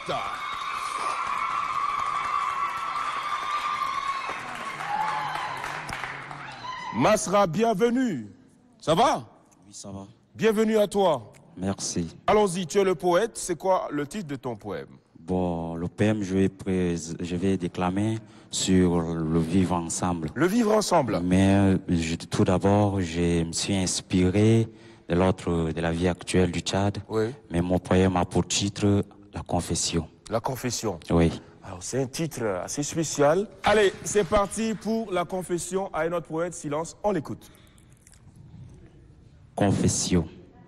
Masra, bienvenue. Ça va?
Oui, ça va.
Bienvenue à toi.
Merci.
Allons-y, tu es le poète. C'est quoi le titre de ton poème?
Bon, le poème, je vais déclamer sur le vivre ensemble.
Le vivre ensemble.
Mais tout d'abord, je me suis inspiré de la vie actuelle du Tchad.
Oui.
Mais mon poème a pour titre La Confession.
La Confession.
Oui.
Alors, c'est un titre assez spécial. Allez, c'est parti pour La Confession à notre poète. Silence, on l'écoute.
Confession.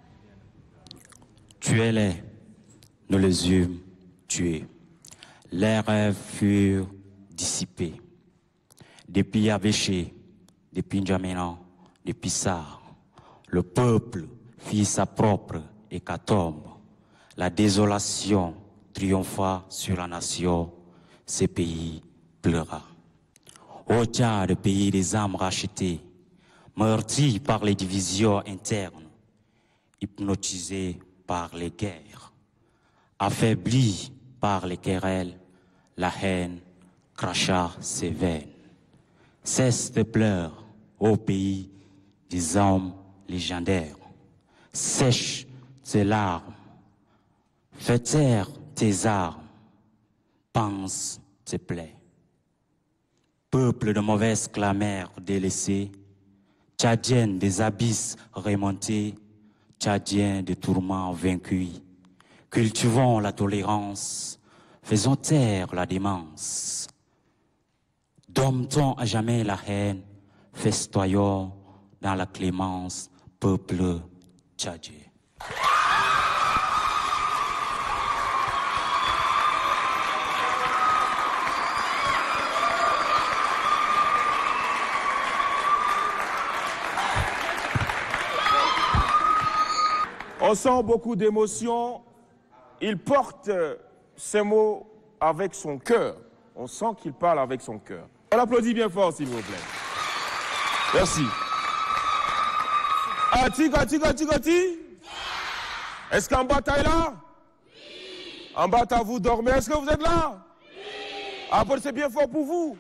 Tuez-les, nous les eûmes tués. Les rêves furent dissipés. Depuis Yabéché, depuis N'Djamena, depuis Sar, le peuple fit sa propre hécatombe. La désolation triompha sur la nation. Ces pays pleura. Au Tchad, pays des âmes rachetées, meurtris par les divisions internes, hypnotisés par les guerres, affaiblis par les querelles, la haine cracha ses veines. Cesse de pleurer, ô pays des hommes légendaires. Sèche tes larmes, fais taire tes armes, pense tes plaies. Peuple de mauvaises clamères délaissés, Tchadiens des abysses remontés, Tchadiens des tourments vaincus, cultivons la tolérance, faisons taire la démence. Domptons à jamais la haine, festoyons dans la clémence, peuple tchadien.
On sent beaucoup d'émotion. Il porte ces mots avec son cœur. On sent qu'il parle avec son cœur. On l'applaudit bien fort, s'il vous plaît. Merci. Ah, Tigati. Est-ce qu'en bataille là? Oui. En bataille, vous dormez. Est-ce que vous êtes là? Oui. Ah, c'est bien fort pour vous.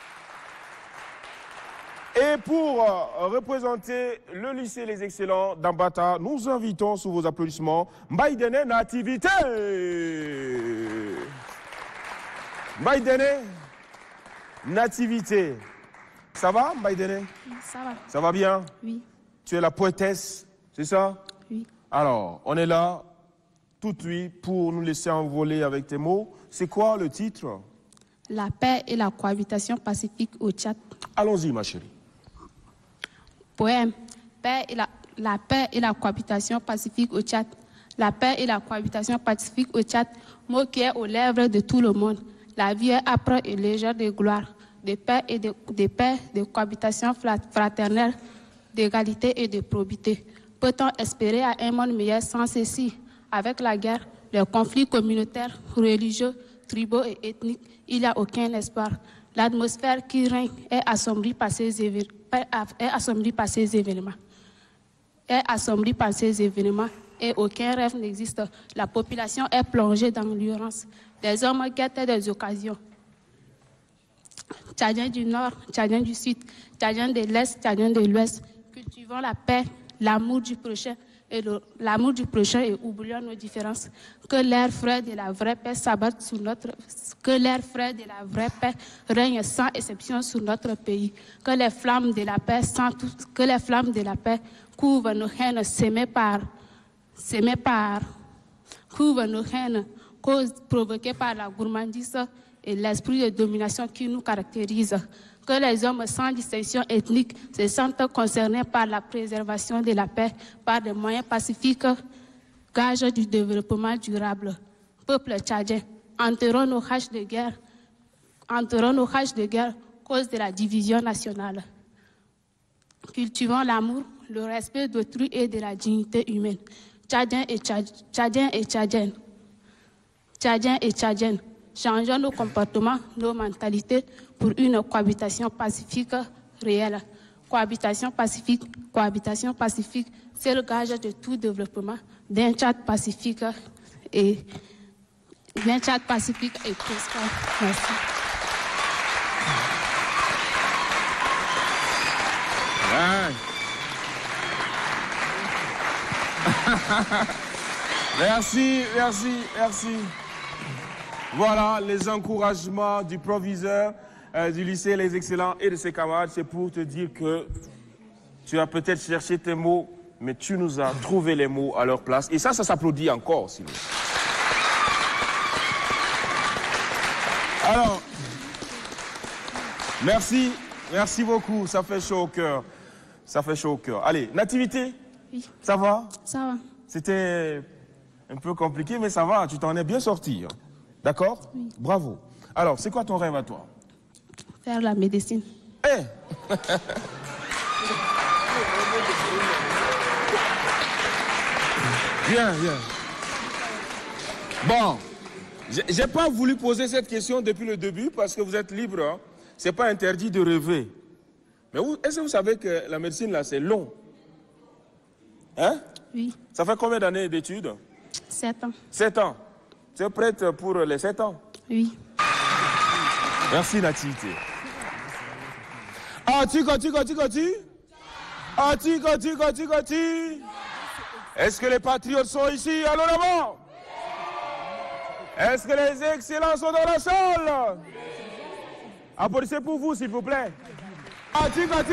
Et pour représenter le lycée Les Excellents d'Ambata, nous invitons sous vos applaudissements Mbaïdene Nativité. Mbaïdene Nativité. Ça va, Mbaïdene?
Ça va.
Ça va bien?
Oui.
Tu es la poétesse, c'est ça?
Oui.
Alors, on est là, toute nuit, pour nous laisser envoler avec tes mots. C'est quoi le titre?
La paix et la cohabitation pacifique au Tchad.
Allons-y, ma chérie.
Poème. La paix et la cohabitation pacifique au Tchad. La paix et la cohabitation pacifique au Tchad, mot qui est aux lèvres de tout le monde. La vie est âpre et légère de gloire, de paix et de cohabitation fraternelle, d'égalité et de probité. Peut-on espérer à un monde meilleur sans ceci? Avec la guerre, les conflits communautaires, religieux, tribaux et ethniques, il n'y a aucun espoir. L'atmosphère qui règne est assombrie par ces événements. Et aucun rêve n'existe. La population est plongée dans l'ignorance. Des hommes guettent des occasions. Tchadiens du Nord, Tchadiens du Sud, Tchadiens de l'Est, Tchadiens de l'Ouest, cultivons la paix, l'amour du prochain et oublions nos différences. Que l'air frais de la vraie paix s'abatte sur règne sans exception sur notre pays. Que les flammes de la paix couvrent nos haines couvrent nos haines, causes provoquées par la gourmandise et l'esprit de domination qui nous caractérise. Que les hommes sans distinction ethnique se sentent concernés par la préservation de la paix par des moyens pacifiques, gage du développement durable. Peuple tchadien, enterrons nos haches de guerre, cause de la division nationale. Cultivons l'amour, le respect d'autrui et de la dignité humaine. Tchadiens et Tchadiennes, changeons nos comportements, nos mentalités pour une cohabitation pacifique réelle. Cohabitation pacifique, c'est le gage de tout développement d'un Tchad pacifique et prospère. Merci.
Merci. Voilà les encouragements du proviseur du lycée Les Excellents et de ses camarades. C'est pour te dire que tu as peut-être cherché tes mots, mais tu nous as trouvé les mots à leur place. Et ça s'applaudit encore, sinon. Alors, merci beaucoup. Ça fait chaud au cœur. Allez, Nativité,
oui.
Ça va?
Ça va.
C'était un peu compliqué, mais ça va, tu t'en es bien sorti. D'accord?
Oui.
Bravo. Alors, c'est quoi ton rêve à toi?
Faire la médecine.
Bien. Bon, j'ai pas voulu poser cette question depuis le début parce que vous êtes libre. Hein? C'est pas interdit de rêver. Mais est-ce que vous savez que la médecine, là, c'est long? Hein?
Oui.
Ça fait combien d'années d'études?
7 ans.
7 ans. Tu es prête pour les 7 ans?
Oui.
Merci Nativité. Ati, Gati. Ati, Gati. Est-ce que les patriotes sont ici? Allons là-bas. Est-ce que les excellents sont dans la salle? Applaudissez pour vous, s'il vous plaît. Ati, Gati.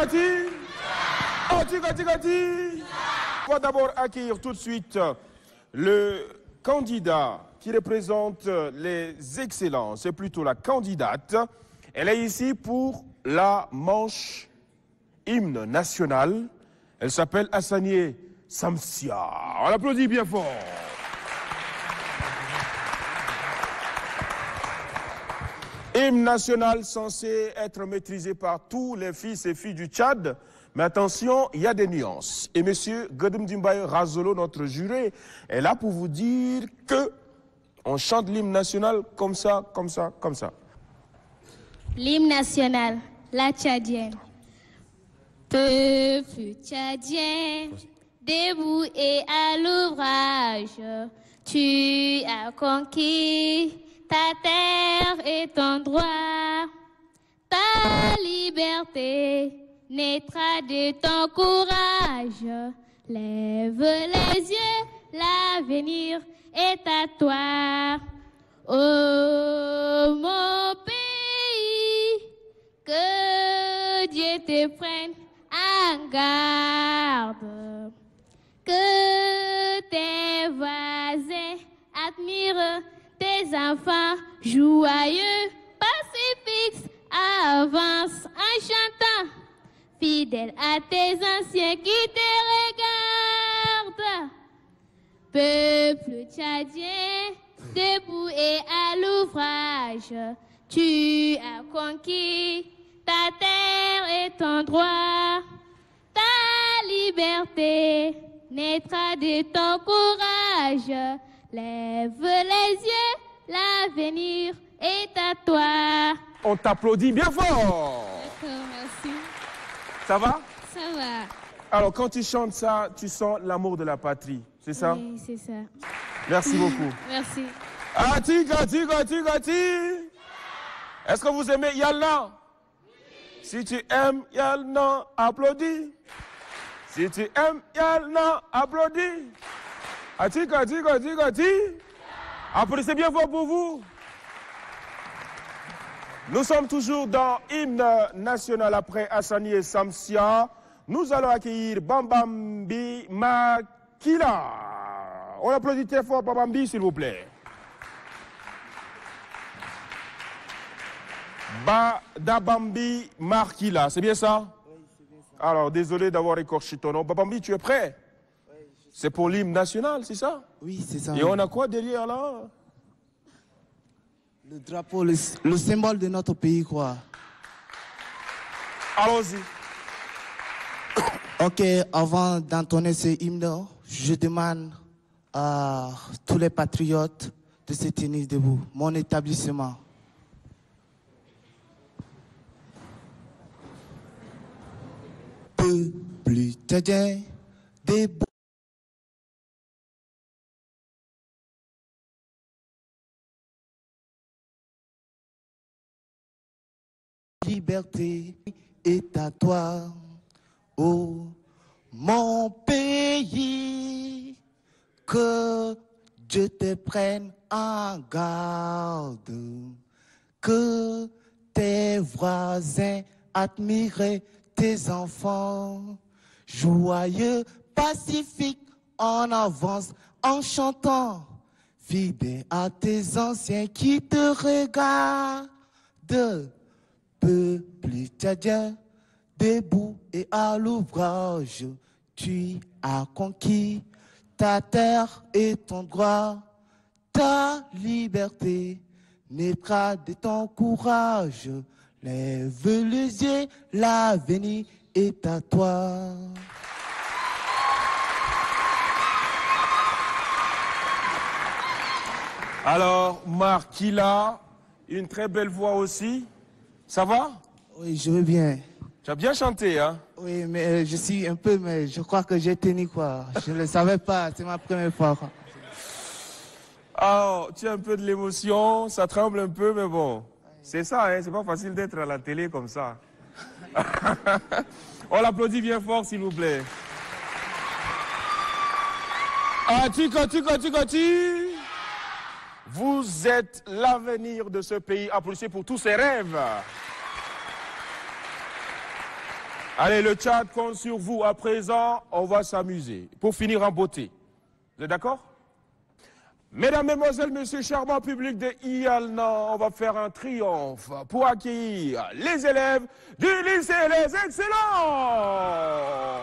Ati, Gati. On va d'abord accueillir tout de suite le candidat qui représente les excellents. C'est plutôt la candidate. Elle est ici pour la manche hymne national. Elle s'appelle Hassanieh Samsia. On l'applaudit bien fort. Hymne national censé être maîtrisé par tous les fils et filles du Tchad. Mais attention, il y a des nuances. Et monsieur Godem Dimbaye Razolo, notre juré, est là pour vous dire que on chante l'hymne national comme ça.
L'hymne national, la tchadienne. Peuple tchadien, debout et à l'ouvrage, tu as conquis ta terre et ton droit. Ta liberté naîtra de ton courage. Lève les yeux, l'avenir est à toi. Oh mon pays, que Dieu te prenne en garde, que tes voisins admirent tes enfants joyeux, pacifiques, avance en chantant, fidèle à tes anciens qui te regardent. Peuple tchadien, debout et à l'ouvrage, tu as conquis ta terre et ton droit. Ta liberté naîtra de ton courage. Lève les yeux, l'avenir est à toi.
On t'applaudit bien fort.
D'accord, merci.
Ça va?
Ça va.
Alors, quand tu chantes ça, tu sens l'amour de la patrie, c'est ça?
Oui, c'est ça.
Merci beaucoup.
Merci.
Ati, Gati. Est-ce que vous aimez Yalna? Si tu aimes Yalna, applaudis. Si tu aimes Yalna, applaudis. Ati, Gati. Applaudissez bien fort pour vous. Nous sommes toujours dans Hymne national après Hassanieh Samsia. Nous allons accueillir Bambambi Makila. On applaudit très fort Bambambi, s'il vous plaît. Badabambi Markila, c'est bien ça? Oui, c'est bien ça. Alors, désolé d'avoir écorché ton nom. Babambi, tu es prêt? Oui, c'est pour l'hymne national, c'est ça?
Oui, c'est ça.
Et on a quoi derrière là?
Le drapeau, le symbole de notre pays, quoi.
Allons-y.
Ok, avant d'entonner ce hymne, je demande à tous les patriotes de se tenir debout. Mon établissement. Peuple tchadien, debout. Liberté est à toi, oh mon pays, que Dieu te prenne en garde, que tes voisins admirent tes enfants, joyeux, pacifiques, en avance, en chantant, fidèle à tes anciens qui te regardent. Peuple tchadien, debout et à l'ouvrage, tu as conquis ta terre et ton droit. Ta liberté naîtra de ton courage. Lève les yeux, l'avenir est à toi.
Alors, Markila, une très belle voix aussi. Ça va?
Oui, je veux bien.
Tu as bien chanté, hein?
Oui, mais je suis un peu, mais je crois que j'ai tenu, quoi. Je ne le savais pas, c'est ma première fois, quoi.
Oh, tu as un peu de l'émotion, ça tremble un peu, mais bon. C'est ça, hein, c'est pas facile d'être à la télé comme ça. On l'applaudit bien fort, s'il vous plaît. Ati. Vous êtes l'avenir de ce pays. Applaudissez pour tous ses rêves. Allez, le Tchad compte sur vous. À présent, on va s'amuser. Pour finir en beauté. Vous êtes d'accord? Mesdames, Mesdemoiselles, Messieurs, charmant public de Ialna, on va faire un triomphe pour accueillir les élèves du lycée Les Excellents.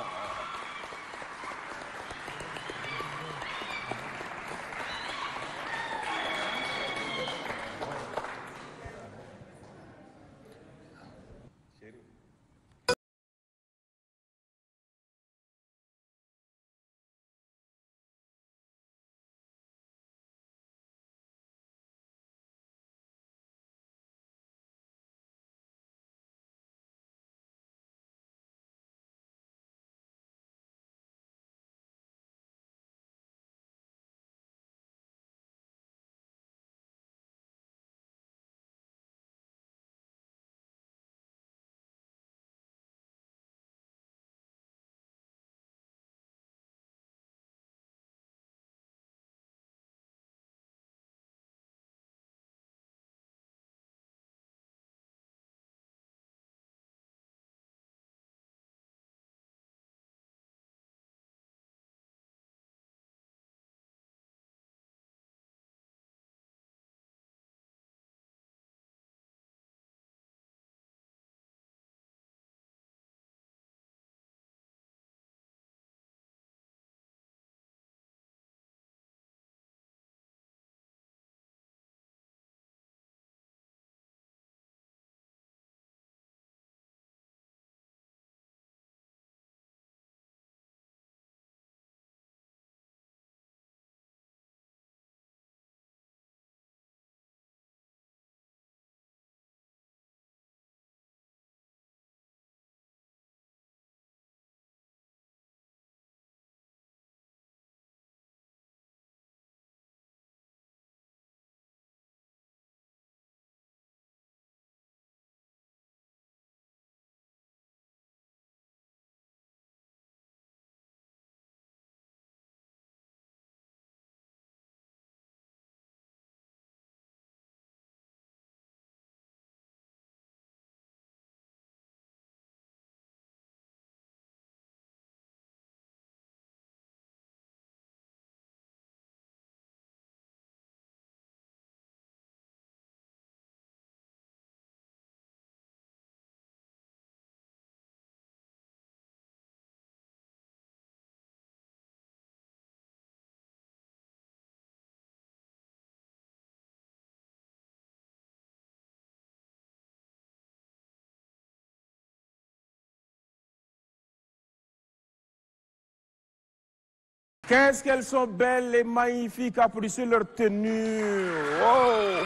Qu'est-ce qu'elles sont belles et magnifiques, applaudissez leur tenue. Wow.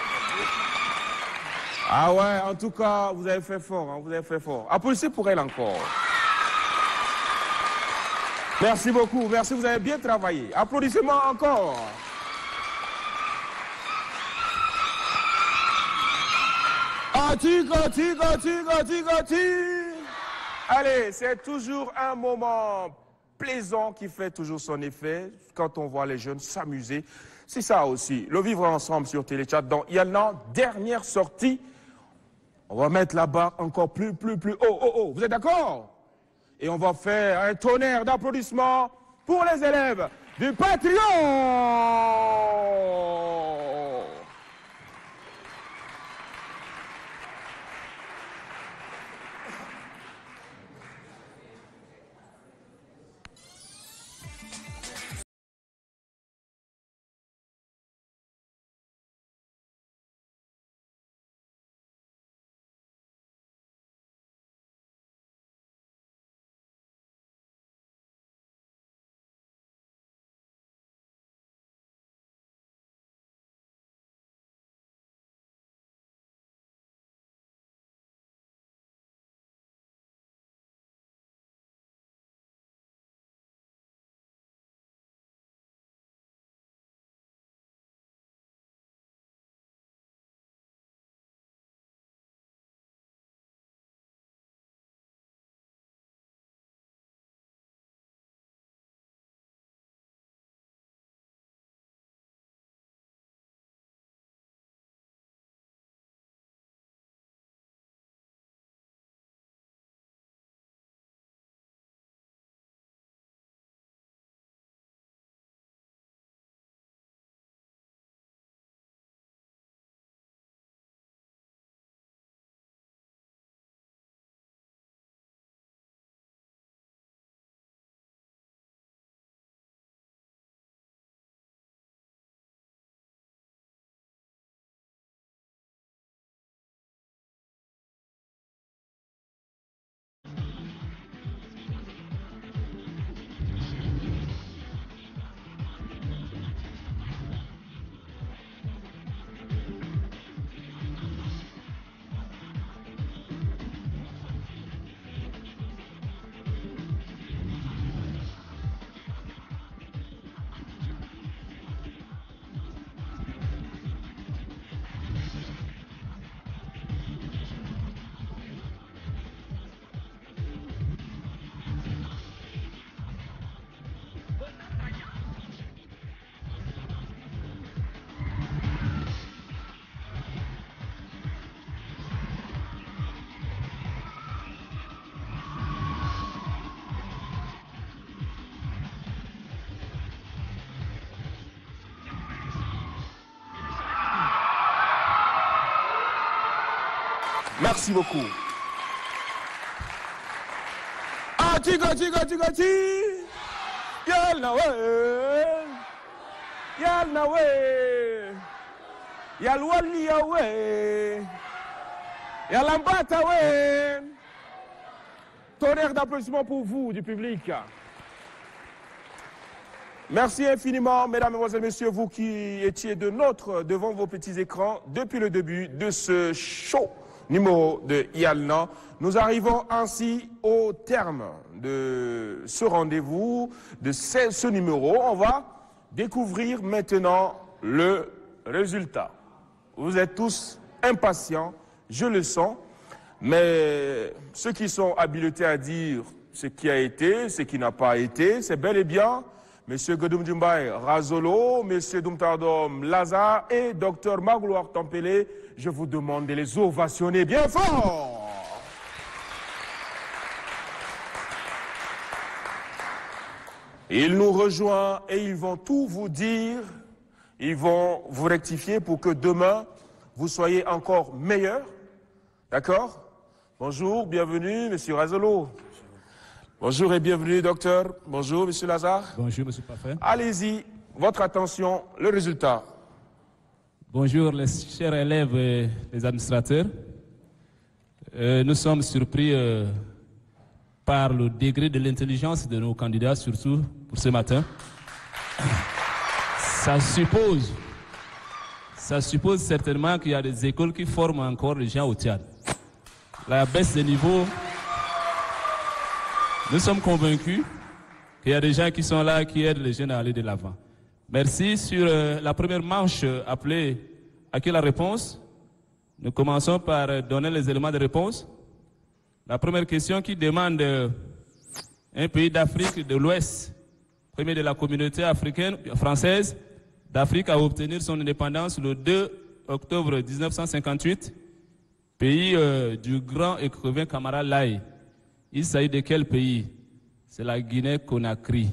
Ah ouais, en tout cas, vous avez fait fort, hein, vous avez fait fort. Applaudissez pour elle encore. Merci beaucoup, merci, vous avez bien travaillé. Applaudissez-moi encore. Allez, c'est toujours un moment plaisant qui fait toujours son effet quand on voit les jeunes s'amuser. C'est ça aussi, le vivre ensemble sur Téléchat. Donc, il y a une dernière sortie. On va mettre la barre encore plus haut. Vous êtes d'accord? Et on va faire un tonnerre d'applaudissements pour les élèves du Patriot. Merci beaucoup. Ah, tiga, tiga, tiga, tiga. Yalnawe. Yalnawe. Yalwaliawe. Yalambatawe. Tonnerre d'applaudissements pour vous, du public. Merci infiniment, mesdames, mesdemoiselles, messieurs, vous qui étiez devant vos petits écrans depuis le début de ce show numéro de Yalna. Nous arrivons ainsi au terme de ce rendez-vous, de ce numéro. On va découvrir maintenant le résultat. Vous êtes tous impatients, je le sens, mais ceux qui sont habilités à dire ce qui a été, ce qui n'a pas été, c'est bel et bien M. Godoum Djumbaï Razolo, M. Doumtardom Lazare et Dr Magloire Tempélé. Je vous demande de les ovationner bien fort. Ils nous rejoignent et ils vont tout vous dire. Ils vont vous rectifier pour que demain, vous soyez encore meilleurs. D'accord? Bonjour, bienvenue, M. Razolo. Bonjour et bienvenue, docteur. Bonjour, M. Lazare.
Bonjour, M. Parfait.
Allez-y, votre attention, le résultat.
Bonjour, les chers élèves et les administrateurs. Nous sommes surpris par le degré de l'intelligence de nos candidats, surtout pour ce matin. Ça suppose certainement qu'il y a des écoles qui forment encore les gens au Tchad. La baisse des niveaux... Nous sommes convaincus qu'il y a des gens qui sont là, qui aident les jeunes à aller de l'avant. Merci. Sur la première manche appelée « À qui la réponse ?», nous commençons par donner les éléments de réponse. La première question qui demande un pays d'Afrique de l'Ouest, premier de la communauté africaine française d'Afrique à obtenir son indépendance le 2 octobre 1958, pays du grand écrivain Camara Laye. Il s'agit de quel pays? C'est la Guinée-Conakry.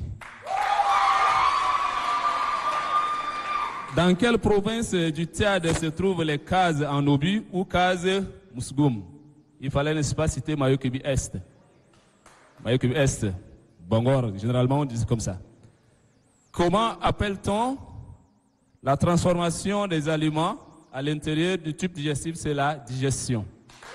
Dans quelle province du Tchad se trouvent les cases en Obi ou cases Mousgoum? Il fallait, n'est-ce pas, citer Mayokebi Est. Mayokebi Est. Bangor, généralement on dit comme ça. Comment appelle-t-on la transformation des aliments à l'intérieur du tube digestif? C'est la digestion.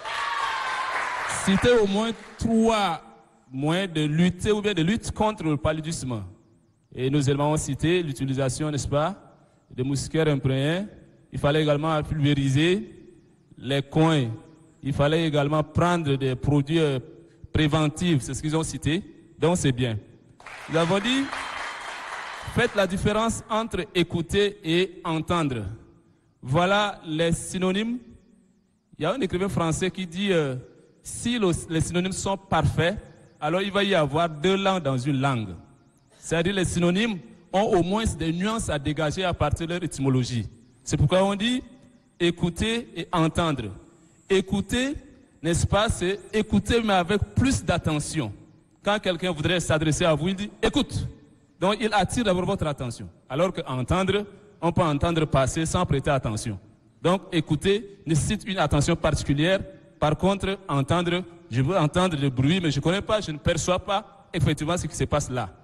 Citer au moins 3 moyens de lutter ou bien de lutte contre le paludisme. Et nous avons cité l'utilisation, n'est-ce pas, de moustiquaires imprégnés. Il fallait également pulvériser les coins. Il fallait également prendre des produits préventifs. C'est ce qu'ils ont cité. Donc c'est bien. Nous avons dit, faites la différence entre écouter et entendre. Voilà les synonymes. Il y a un écrivain français qui dit... si les synonymes sont parfaits, alors il va y avoir 2 langues dans une langue. C'est-à-dire les synonymes ont au moins des nuances à dégager à partir de leur étymologie. C'est pourquoi on dit écouter et entendre. Écouter, n'est-ce pas, c'est écouter mais avec plus d'attention. Quand quelqu'un voudrait s'adresser à vous, il dit écoute. Donc il attire d'abord votre attention. Alors que entendre, on peut entendre passer sans prêter attention. Donc écouter nécessite une attention particulière. Par contre, entendre, je veux entendre le bruit, mais je ne connais pas, je ne perçois pas effectivement ce qui se passe là.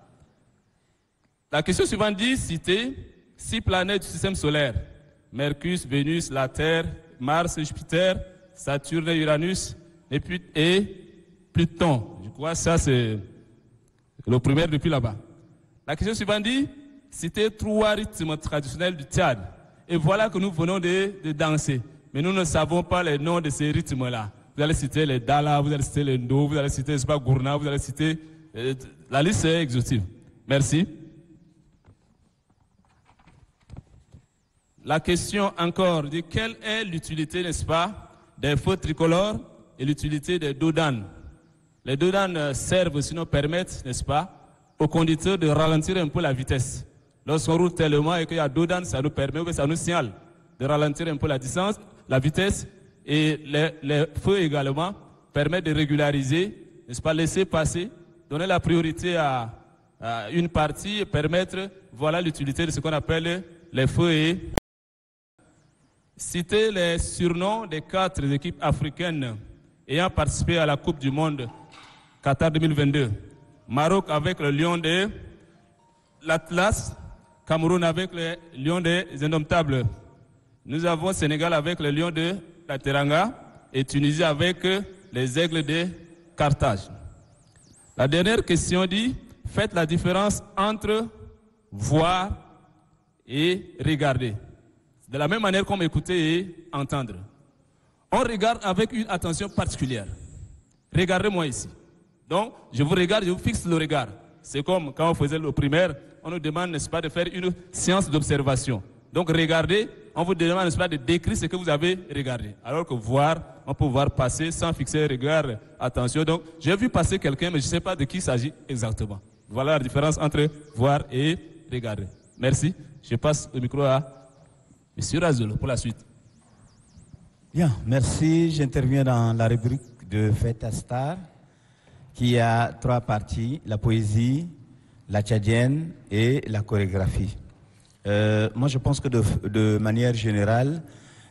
La question suivante dit, citer 6 planètes du système solaire. Mercure, Vénus, la Terre, Mars, Jupiter, Saturne, Uranus et Pluton. Je crois que ça c'est le premier depuis là-bas. La question suivante dit, citer 3 rythmes traditionnels du Tchad. Et voilà que nous venons de danser. Mais nous ne savons pas les noms de ces rythmes-là. Vous allez citer les Dala, vous allez citer les Ndo, vous allez citer Gourna, vous allez citer... la liste est exhaustive. Merci. La question encore dit quelle est l'utilité, n'est-ce pas, des feux tricolores et l'utilité des dodanes. Les dodanes servent, sinon permettent, n'est-ce pas, aux conducteurs de ralentir un peu la vitesse. Lorsqu'on roule tellement et qu'il y a dodane, ça nous permet, ça nous signale de ralentir un peu la distance, la vitesse, et les feux également permettent de régulariser, n'est-ce pas, laisser passer, donner la priorité à une partie et permettre, voilà l'utilité de ce qu'on appelle les feux. Et citer les surnoms des 4 équipes africaines ayant participé à la Coupe du Monde Qatar 2022. Maroc avec le Lion de l'Atlas, Cameroun avec le Lion des Indomptables. Nous avons Sénégal avec le Lion de la Teranga et Tunisie avec les Aigles de Carthage. La dernière question dit, faites la différence entre voir et regarder. De la même manière comme écouter et entendre. On regarde avec une attention particulière. Regardez-moi ici. Donc, je vous regarde, je vous fixe le regard. C'est comme quand on faisait le primaire, on nous demande, n'est-ce pas, de faire une séance d'observation. Donc, regardez, on vous demande, n'est-ce pas, de décrire ce que vous avez regardé. Alors que voir, on peut voir passer sans fixer le regard, attention. Donc, j'ai vu passer quelqu'un, mais je ne sais pas de qui il s'agit exactement. Voilà la différence entre voir et regarder. Merci. Je passe le micro à M. Razolo pour la suite.
Bien, merci. J'interviens dans la rubrique de Fête à Star, qui a 3 parties, la poésie, la tchadienne et la chorégraphie. Moi, je pense que de manière générale,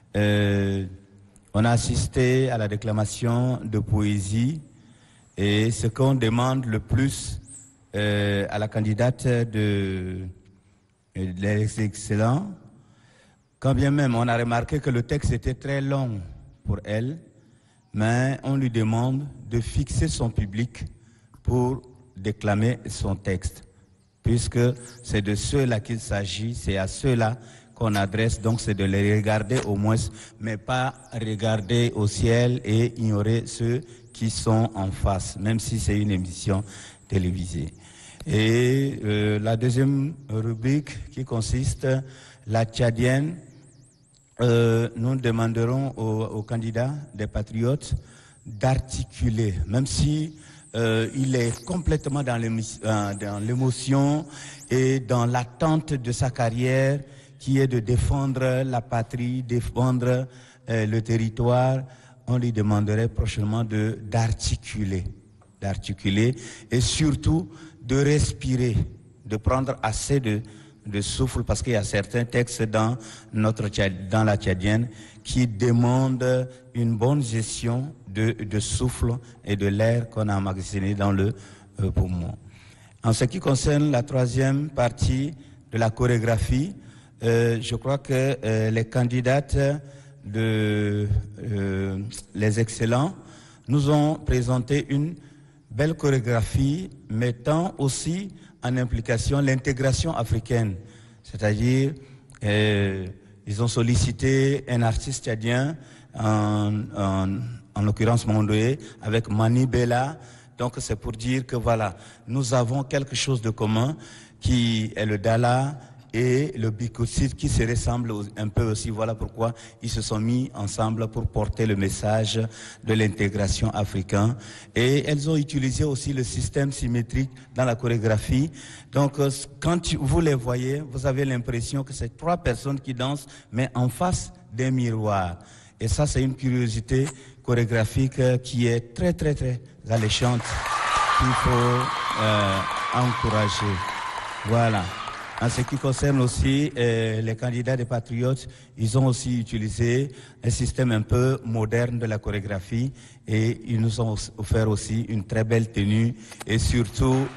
on a assisté à la déclamation de poésie et ce qu'on demande le plus à la candidate de l'excellent, quand bien même on a remarqué que le texte était très long pour elle, mais on lui demande de fixer son public pour déclamer son texte. Puisque c'est de ceux-là qu'il s'agit, c'est à ceux-là qu'on adresse, donc c'est de les regarder au moins, mais pas regarder au ciel et ignorer ceux qui sont en face, même si c'est une émission télévisée. Et la deuxième rubrique qui consiste, la tchadienne, nous demanderons aux candidats des patriotes d'articuler, même si il est complètement dans l'émotion et dans l'attente de sa carrière qui est de défendre la patrie, défendre le territoire. On lui demanderait prochainement d'articuler et surtout de respirer, de prendre assez de souffle, parce qu'il y a certains textes dans la tchadienne qui demandent une bonne gestion de souffle et de l'air qu'on a emmagasiné dans le poumon. En ce qui concerne la 3e partie de la chorégraphie, je crois que les candidates les excellents nous ont présenté une belle chorégraphie mettant aussi en implication l'intégration africaine, c'est-à-dire ils ont sollicité un artiste tchadien, en l'occurrence Mondoé, avec Mani Bella. Donc c'est pour dire que voilà, nous avons quelque chose de commun qui est le Dala et le Bikotsit qui se ressemblent un peu aussi. Voilà pourquoi ils se sont mis ensemble pour porter le message de l'intégration africaine. Et elles ont utilisé aussi le système symétrique dans la chorégraphie. Donc quand vous les voyez, vous avez l'impression que c'est 3 personnes qui dansent, mais en face d'un miroir. Et ça, c'est une curiosité chorégraphique qui est très, très, très alléchante, qu'il faut encourager. Voilà. En ce qui concerne aussi les candidats des patriotes, ils ont aussi utilisé un système un peu moderne de la chorégraphie et ils nous ont offert aussi une très belle tenue et surtout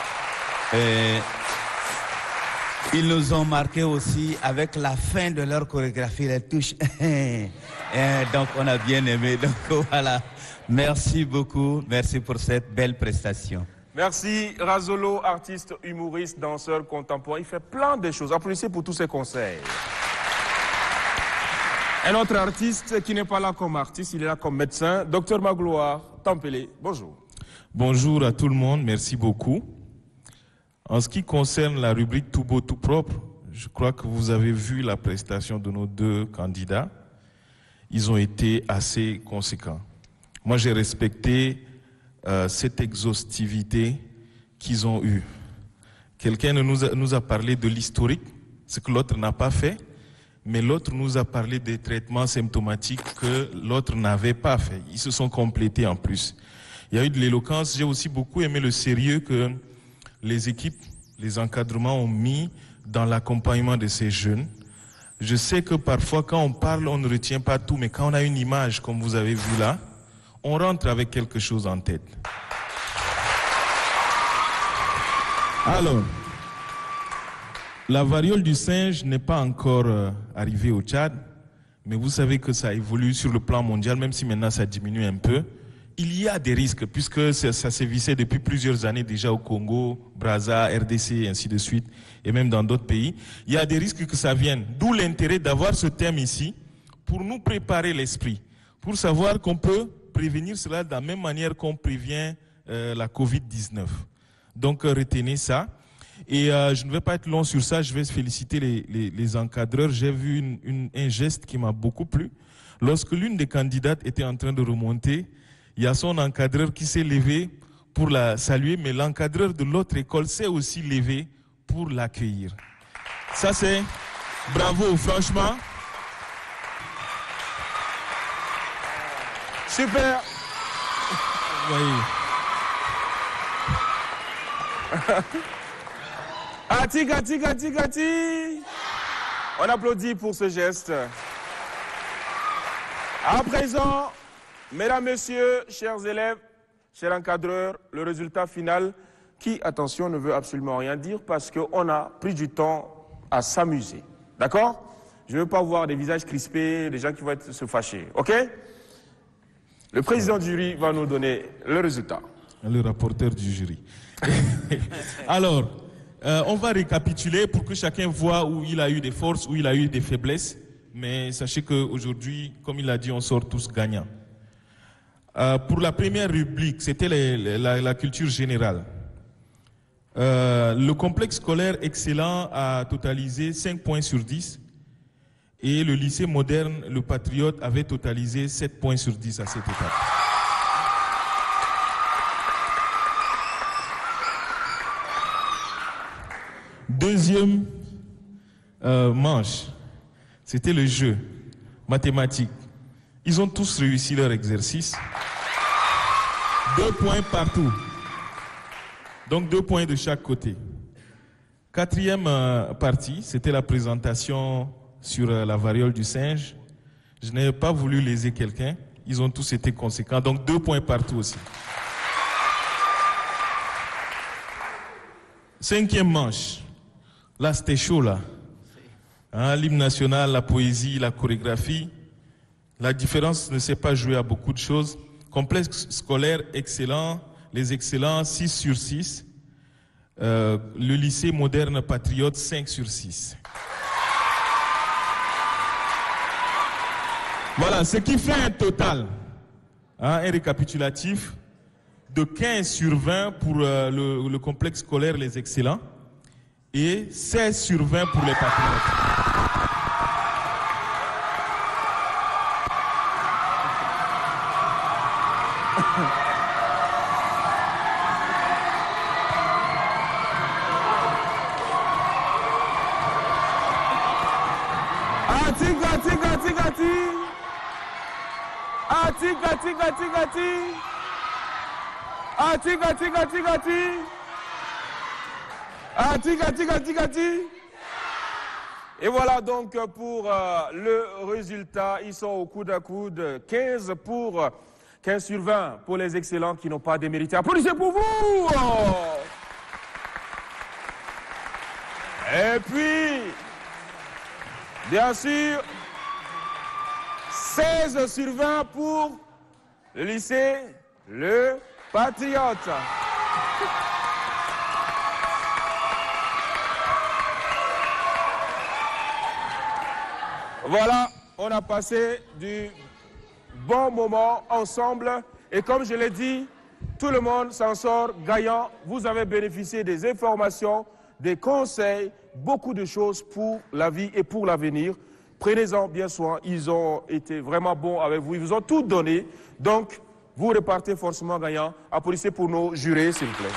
ils nous ont marqué aussi avec la fin de leur chorégraphie, les touches. Donc on a bien aimé. Donc voilà. Merci beaucoup. Merci pour cette belle prestation.
Merci Razolo, artiste, humoriste, danseur contemporain. Il fait plein de choses. Applaudissez pour tous ses conseils. Un autre artiste qui n'est pas là comme artiste, il est là comme médecin. Docteur Magloire Tampele, bonjour.
Bonjour à tout le monde, merci beaucoup. En ce qui concerne la rubrique Tout beau, tout propre, je crois que vous avez vu la prestation de nos 2 candidats. Ils ont été assez conséquents. Moi, j'ai respecté cette exhaustivité qu'ils ont eue. Quelqu'un nous a parlé de l'historique, ce que l'autre n'a pas fait, mais l'autre nous a parlé des traitements symptomatiques que l'autre n'avait pas fait. Ils se sont complétés en plus. Il y a eu de l'éloquence. J'ai aussi beaucoup aimé le sérieux que les équipes, les encadrements ont mis dans l'accompagnement de ces jeunes. Je sais que parfois, quand on parle, on ne retient pas tout, mais quand on a une image, comme vous avez vu là, on rentre avec quelque chose en tête. Alors, la variole du singe n'est pas encore arrivée au Tchad, mais vous savez que ça évolue sur le plan mondial, même si maintenant ça diminue un peu. Il y a des risques, puisque ça sévissait depuis plusieurs années déjà au Congo, Brazza, RDC, et ainsi de suite, et même dans d'autres pays. Il y a des risques que ça vienne, d'où l'intérêt d'avoir ce thème ici, pour nous préparer l'esprit, pour savoir qu'on peut prévenir cela de la même manière qu'on prévient la Covid-19. Donc retenez ça. Et je ne vais pas être long sur ça, je vais féliciter les encadreurs. J'ai vu un geste qui m'a beaucoup plu. Lorsque l'une des candidates était en train de remonter, il y a son encadreur qui s'est levé pour la saluer, mais l'encadreur de l'autre école s'est aussi levé pour l'accueillir. Ça c'est bravo, franchement.
Super.
Oui.
Ati. On applaudit pour ce geste. À présent, mesdames, messieurs, chers élèves, chers encadreurs, le résultat final qui, attention, ne veut absolument rien dire parce qu'on a pris du temps à s'amuser. D'accord? Je ne veux pas voir des visages crispés, des gens qui vont se fâcher. OK? Le président du jury va nous donner le résultat.
Le rapporteur du jury. Alors, on va récapituler pour que chacun voit où il a eu des forces, où il a eu des faiblesses. Mais sachez qu'aujourd'hui, comme il a dit, on sort tous gagnants. Pour la première rubrique, c'était la culture générale. Le complexe scolaire excellent a totalisé 5 points sur 10. Et le lycée moderne, le Patriote, avait totalisé 7 points sur 10 à cette étape. Deuxième manche, c'était le jeu mathématique. Ils ont tous réussi leur exercice. 2 points partout. Donc 2 points de chaque côté. Quatrième partie, c'était la présentation sur la variole du singe. Je n'ai pas voulu léser quelqu'un. Ils ont tous été conséquents. Donc 2 points partout aussi. Cinquième manche. Là, c'était chaud, là. Hein, l'hymne national, la poésie, la chorégraphie. La différence ne s'est pas jouée à beaucoup de choses. Complexe scolaire excellent. Les excellents, 6 sur 6. Le lycée moderne Patriote, 5 sur 6. Voilà, ce qui fait un total, un récapitulatif, de 15 sur 20 pour le complexe scolaire Les Excellents et 16 sur 20 pour les Patriotes.
Et voilà donc pour le résultat. Ils sont au coude à coude. 15 sur 20 pour les excellents qui n'ont pas démérité. Applaudissez pour vous. Et puis, bien sûr, 16 sur 20 pour le lycée Le Patriote. Voilà, on a passé du bon moment ensemble. Et comme je l'ai dit, tout le monde s'en sort gagnant. Vous avez bénéficié des informations, des conseils, beaucoup de choses pour la vie et pour l'avenir. Prenez-en bien soin, ils ont été vraiment bons avec vous, ils vous ont tout donné. Donc, vous repartez forcément gagnant. Applaudissez pour nos jurés, s'il vous plaît.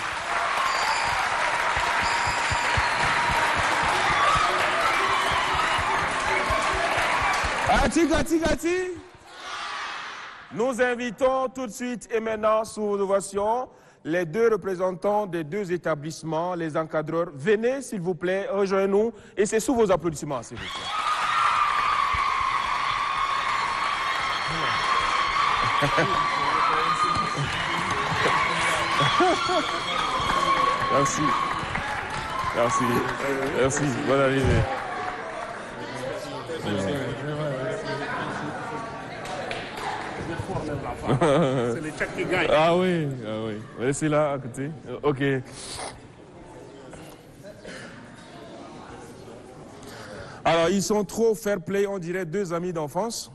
Gati. Nous invitons tout de suite et maintenant sous ovation les 2 représentants des 2 établissements, les encadreurs. Venez, s'il vous plaît, rejoignez-nous et c'est sous vos applaudissements, s'il vous plaît. Merci. Merci. Merci. Bonne arrivée.
C'est le Tchad qui gagne.
Ah oui, ah oui. Laissez là à côté. Ok. Alors, ils sont trop fair play, on dirait deux amis d'enfance.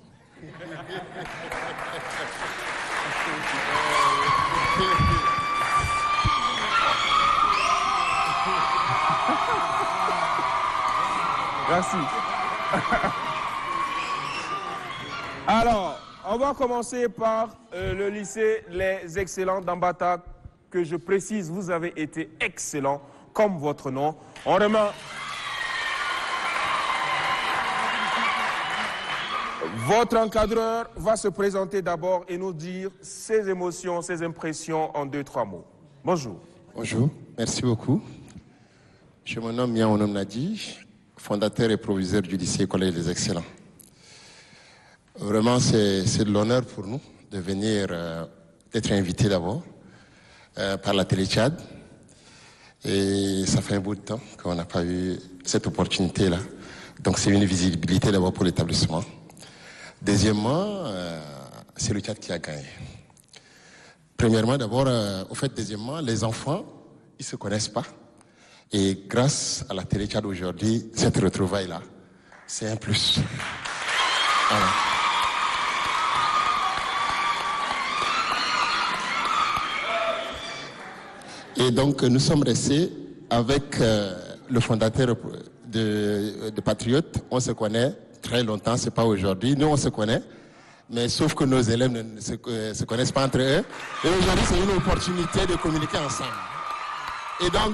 Merci. Alors, on va commencer par le lycée Les Excellents d'Ambata, que je précise, vous avez été excellent, comme votre nom. On remet... Votre encadreur va se présenter d'abord et nous dire ses émotions, ses impressions en 2-3 mots. Bonjour.
Bonjour, merci beaucoup. Je me nomme Miaonom Nadi, fondateur et proviseur du lycée Collège des Excellents. Vraiment, c'est de l'honneur pour nous de venir, d'être invité d'abord par la télé Tchad. Et ça fait un bout de temps qu'on n'a pas eu cette opportunité-là. Donc c'est une visibilité d'abord pour l'établissement. Deuxièmement, c'est le Tchad qui a gagné. Premièrement, d'abord, deuxièmement, les enfants, ils ne se connaissent pas. Et grâce à la télé Tchad aujourd'hui, cette retrouvaille-là, c'est un plus. Voilà. Et donc, nous sommes restés avec le fondateur de Patriote. On se connaît très longtemps, c'est pas aujourd'hui. Nous, on se connaît, mais sauf que nos élèves ne se connaissent pas entre eux. Et aujourd'hui, c'est une opportunité de communiquer ensemble. Et donc,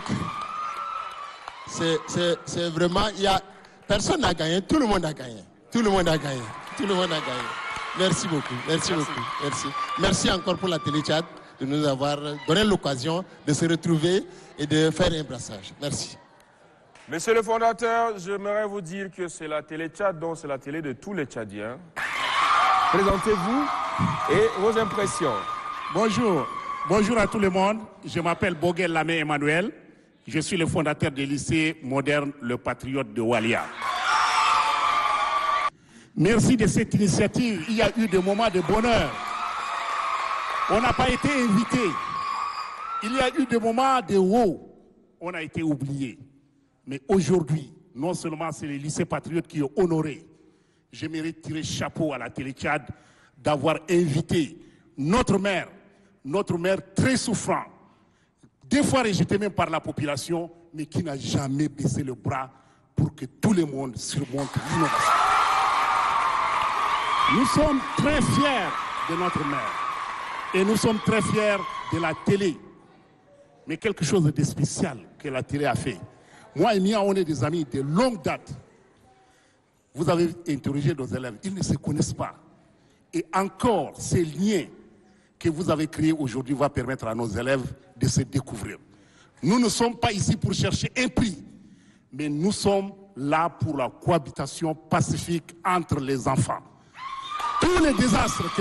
c'est vraiment, personne n'a gagné, tout le monde a gagné. Tout le monde a gagné. Tout le monde a gagné. Merci beaucoup. Merci beaucoup. Merci. Merci encore pour la télé Tchad de nous avoir donné l'occasion de se retrouver et de faire un brassage. Merci.
Monsieur le fondateur, j'aimerais vous dire que c'est la télé Tchad, donc c'est la télé de tous les Tchadiens. Présentez-vous et vos impressions.
Bonjour. Bonjour à tout le monde. Je m'appelle Boguel Lamé Emmanuel. Je suis le fondateur du lycée moderne Le Patriote de Walia. Merci de cette initiative. Il y a eu des moments de bonheur. On n'a pas été invité. Il y a eu des moments de haut. On a été oublié. Mais aujourd'hui, non seulement c'est le lycée Patriote qui est honoré, j'aimerais tirer chapeau à la télé Tchad d'avoir invité notre maire très souffrant, des fois rejeté même par la population, mais qui n'a jamais baissé le bras pour que tout le monde surmonte l'innovation. Nous sommes très fiers de notre maire et nous sommes très fiers de la télé. Mais quelque chose de spécial que la télé a fait. Moi et Mia, on est des amis de longue date. Vous avez interrogé nos élèves, ils ne se connaissent pas. Et encore, ces liens que vous avez créés aujourd'hui vont permettre à nos élèves de se découvrir. Nous ne sommes pas ici pour chercher un prix, mais nous sommes là pour la cohabitation pacifique entre les enfants. Tous les désastres que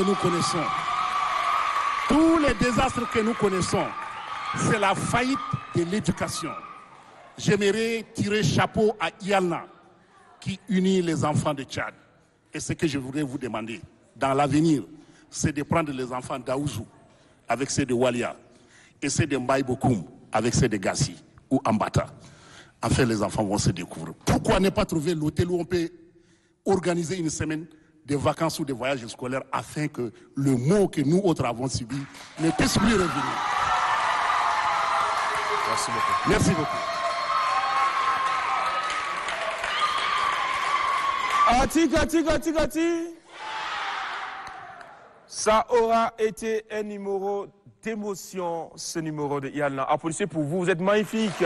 nous connaissons, c'est la faillite de l'éducation. J'aimerais tirer chapeau à Yalna, qui unit les enfants de Tchad. Et ce que je voudrais vous demander, dans l'avenir, c'est de prendre les enfants d'Aouzou avec ceux de Walia et ceux de Mbaye Bokoum avec ceux de Gassi ou Ambata. Enfin, les enfants vont se découvrir. Pourquoi ne pas trouver l'hôtel où on peut organiser une semaine de vacances ou de voyages scolaires afin que le mot que nous autres avons subi ne puisse plus revenir.
Merci beaucoup.
Merci beaucoup.
Ati. Ça aura été un numéro d'émotion, ce numéro de Yalna. Applaudissez pour vous, vous êtes magnifique.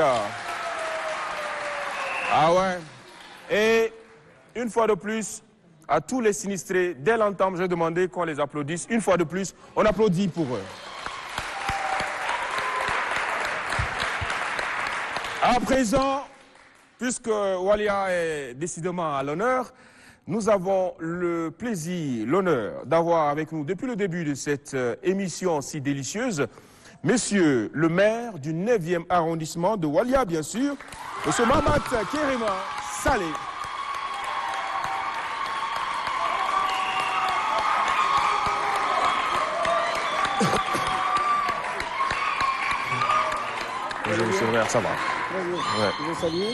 Ah ouais. Et une fois de plus, à tous les sinistrés, dès l'entame, j'ai demandé qu'on les applaudisse. Une fois de plus, on applaudit pour eux. À présent, puisque Walia est décidément à l'honneur, nous avons le plaisir, l'honneur d'avoir avec nous depuis le début de cette émission si délicieuse, Monsieur le maire du 9e arrondissement de Walia, bien sûr, Monsieur Mamat Kéréma Salé. Bonjour, monsieur le maire, ça va? Ouais.
Je vous salue.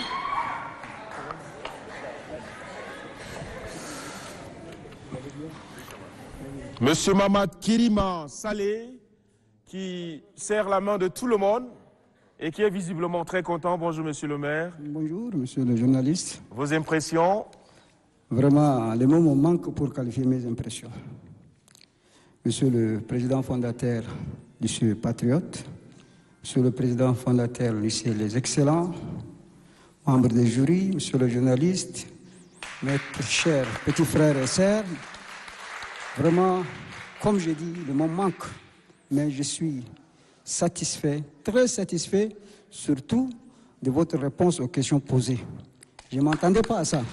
Monsieur Mamat Kéréma Salé, qui serre la main de tout le monde et qui est visiblement très content. Bonjour, monsieur le maire.
Bonjour, monsieur le journaliste.
Vos impressions?
Vraiment, les mots me manquent pour qualifier mes impressions. Monsieur le président fondateur du lycée Patriote, monsieur le président fondateur du lycée Les Excellents, membres des jurys, monsieur le journaliste, mes chers petits frères et sœurs, vraiment, comme je dis, le mot manque. Mais je suis satisfait, très satisfait, surtout de votre réponse aux questions posées. Je ne m'attendais pas à ça.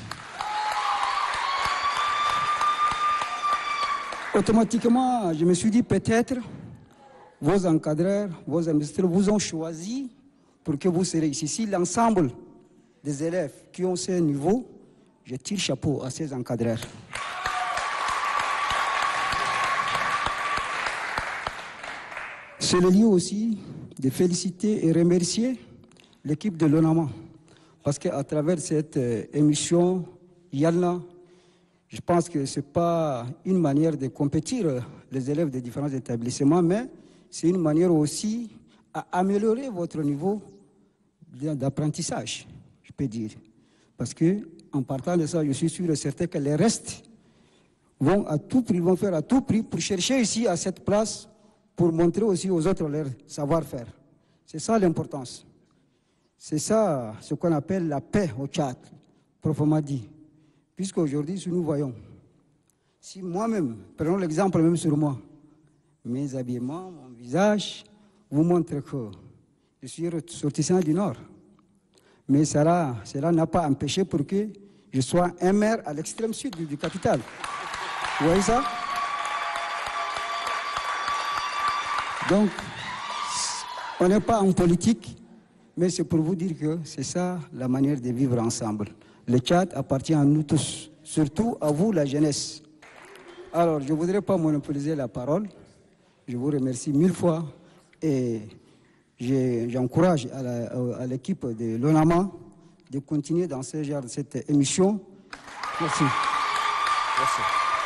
Automatiquement, je me suis dit peut-être vos encadreurs, vos administrateurs vous ont choisi pour que vous serez ici. Si l'ensemble des élèves qui ont ce niveau, je tire chapeau à ces encadreurs. C'est le lieu aussi de féliciter et remercier l'équipe de l'ONAMA. Parce qu'à travers cette émission, Yalna, je pense que ce n'est pas une manière de compétir les élèves des différents établissements, mais c'est une manière aussi à améliorer votre niveau d'apprentissage, je peux dire. Parce qu'en partant de ça, je suis sûr et certain que les restes vont faire à tout prix pour chercher ici à cette place pour montrer aussi aux autres leur savoir-faire. C'est ça l'importance. C'est ça ce qu'on appelle la paix au Tchad, proprement dit. Puisqu'aujourd'hui, si nous voyons, si moi-même, prenons l'exemple même sur moi, mes habillements, mon visage, vous montrent que je suis ressortissant du Nord. Mais cela n'a pas empêché pour que je sois un maire à l'extrême sud du capital. Vous voyez ça? Donc, on n'est pas en politique, mais c'est pour vous dire que c'est ça la manière de vivre ensemble. Le Tchad appartient à nous tous, surtout à vous, la jeunesse. Alors, je ne voudrais pas monopoliser la parole. Je vous remercie 1000 fois et j'encourage à l'équipe de l'ONAMA de continuer dans ce genre de cette émission. Merci.
Merci.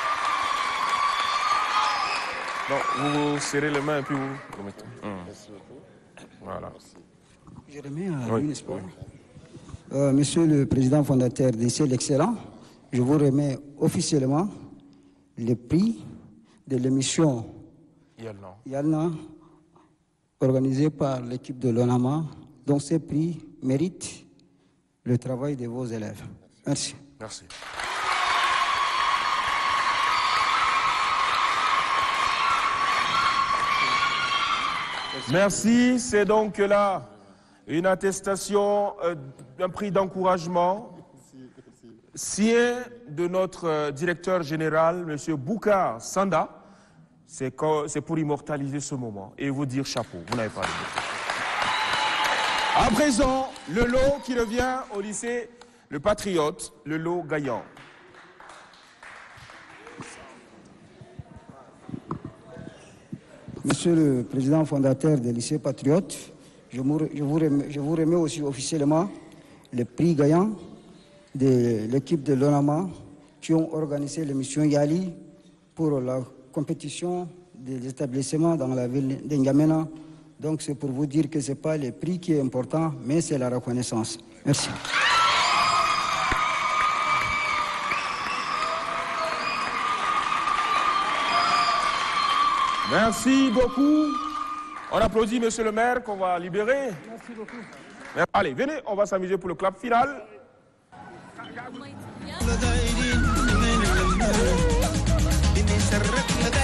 Donc, vous serrez les mains et puis vous remettez. Merci beaucoup. Voilà.
Je remets à lui, n'est-ce pas? Monsieur le président fondateur de l'ICE L'Excellent, je vous remets officiellement le prix de l'émission Yalna, organisée par l'équipe de l'ONAMA, dont ce prix mérite le travail de vos élèves. Merci.
Merci. Merci, c'est donc là une attestation, un prix d'encouragement signé de notre directeur général, M. Boukar Sanda. C'est pour immortaliser ce moment et vous dire chapeau, vous n'avez pas le mot. À présent, le lot qui revient au lycée Le Patriote, le lot gagnant.
Monsieur le président fondateur du lycée Patriote, je vous remets aussi officiellement le prix gagnant de l'équipe de l'ONAMA qui ont organisé l'émission Yali pour la compétition des établissements dans la ville d'Ngamena. Donc c'est pour vous dire que ce n'est pas le prix qui est important, mais c'est la reconnaissance. Merci.
Merci beaucoup. On applaudit monsieur le maire qu'on va libérer.
Merci beaucoup.
Allez, venez, on va s'amuser pour le clap final.
بنسرق لدى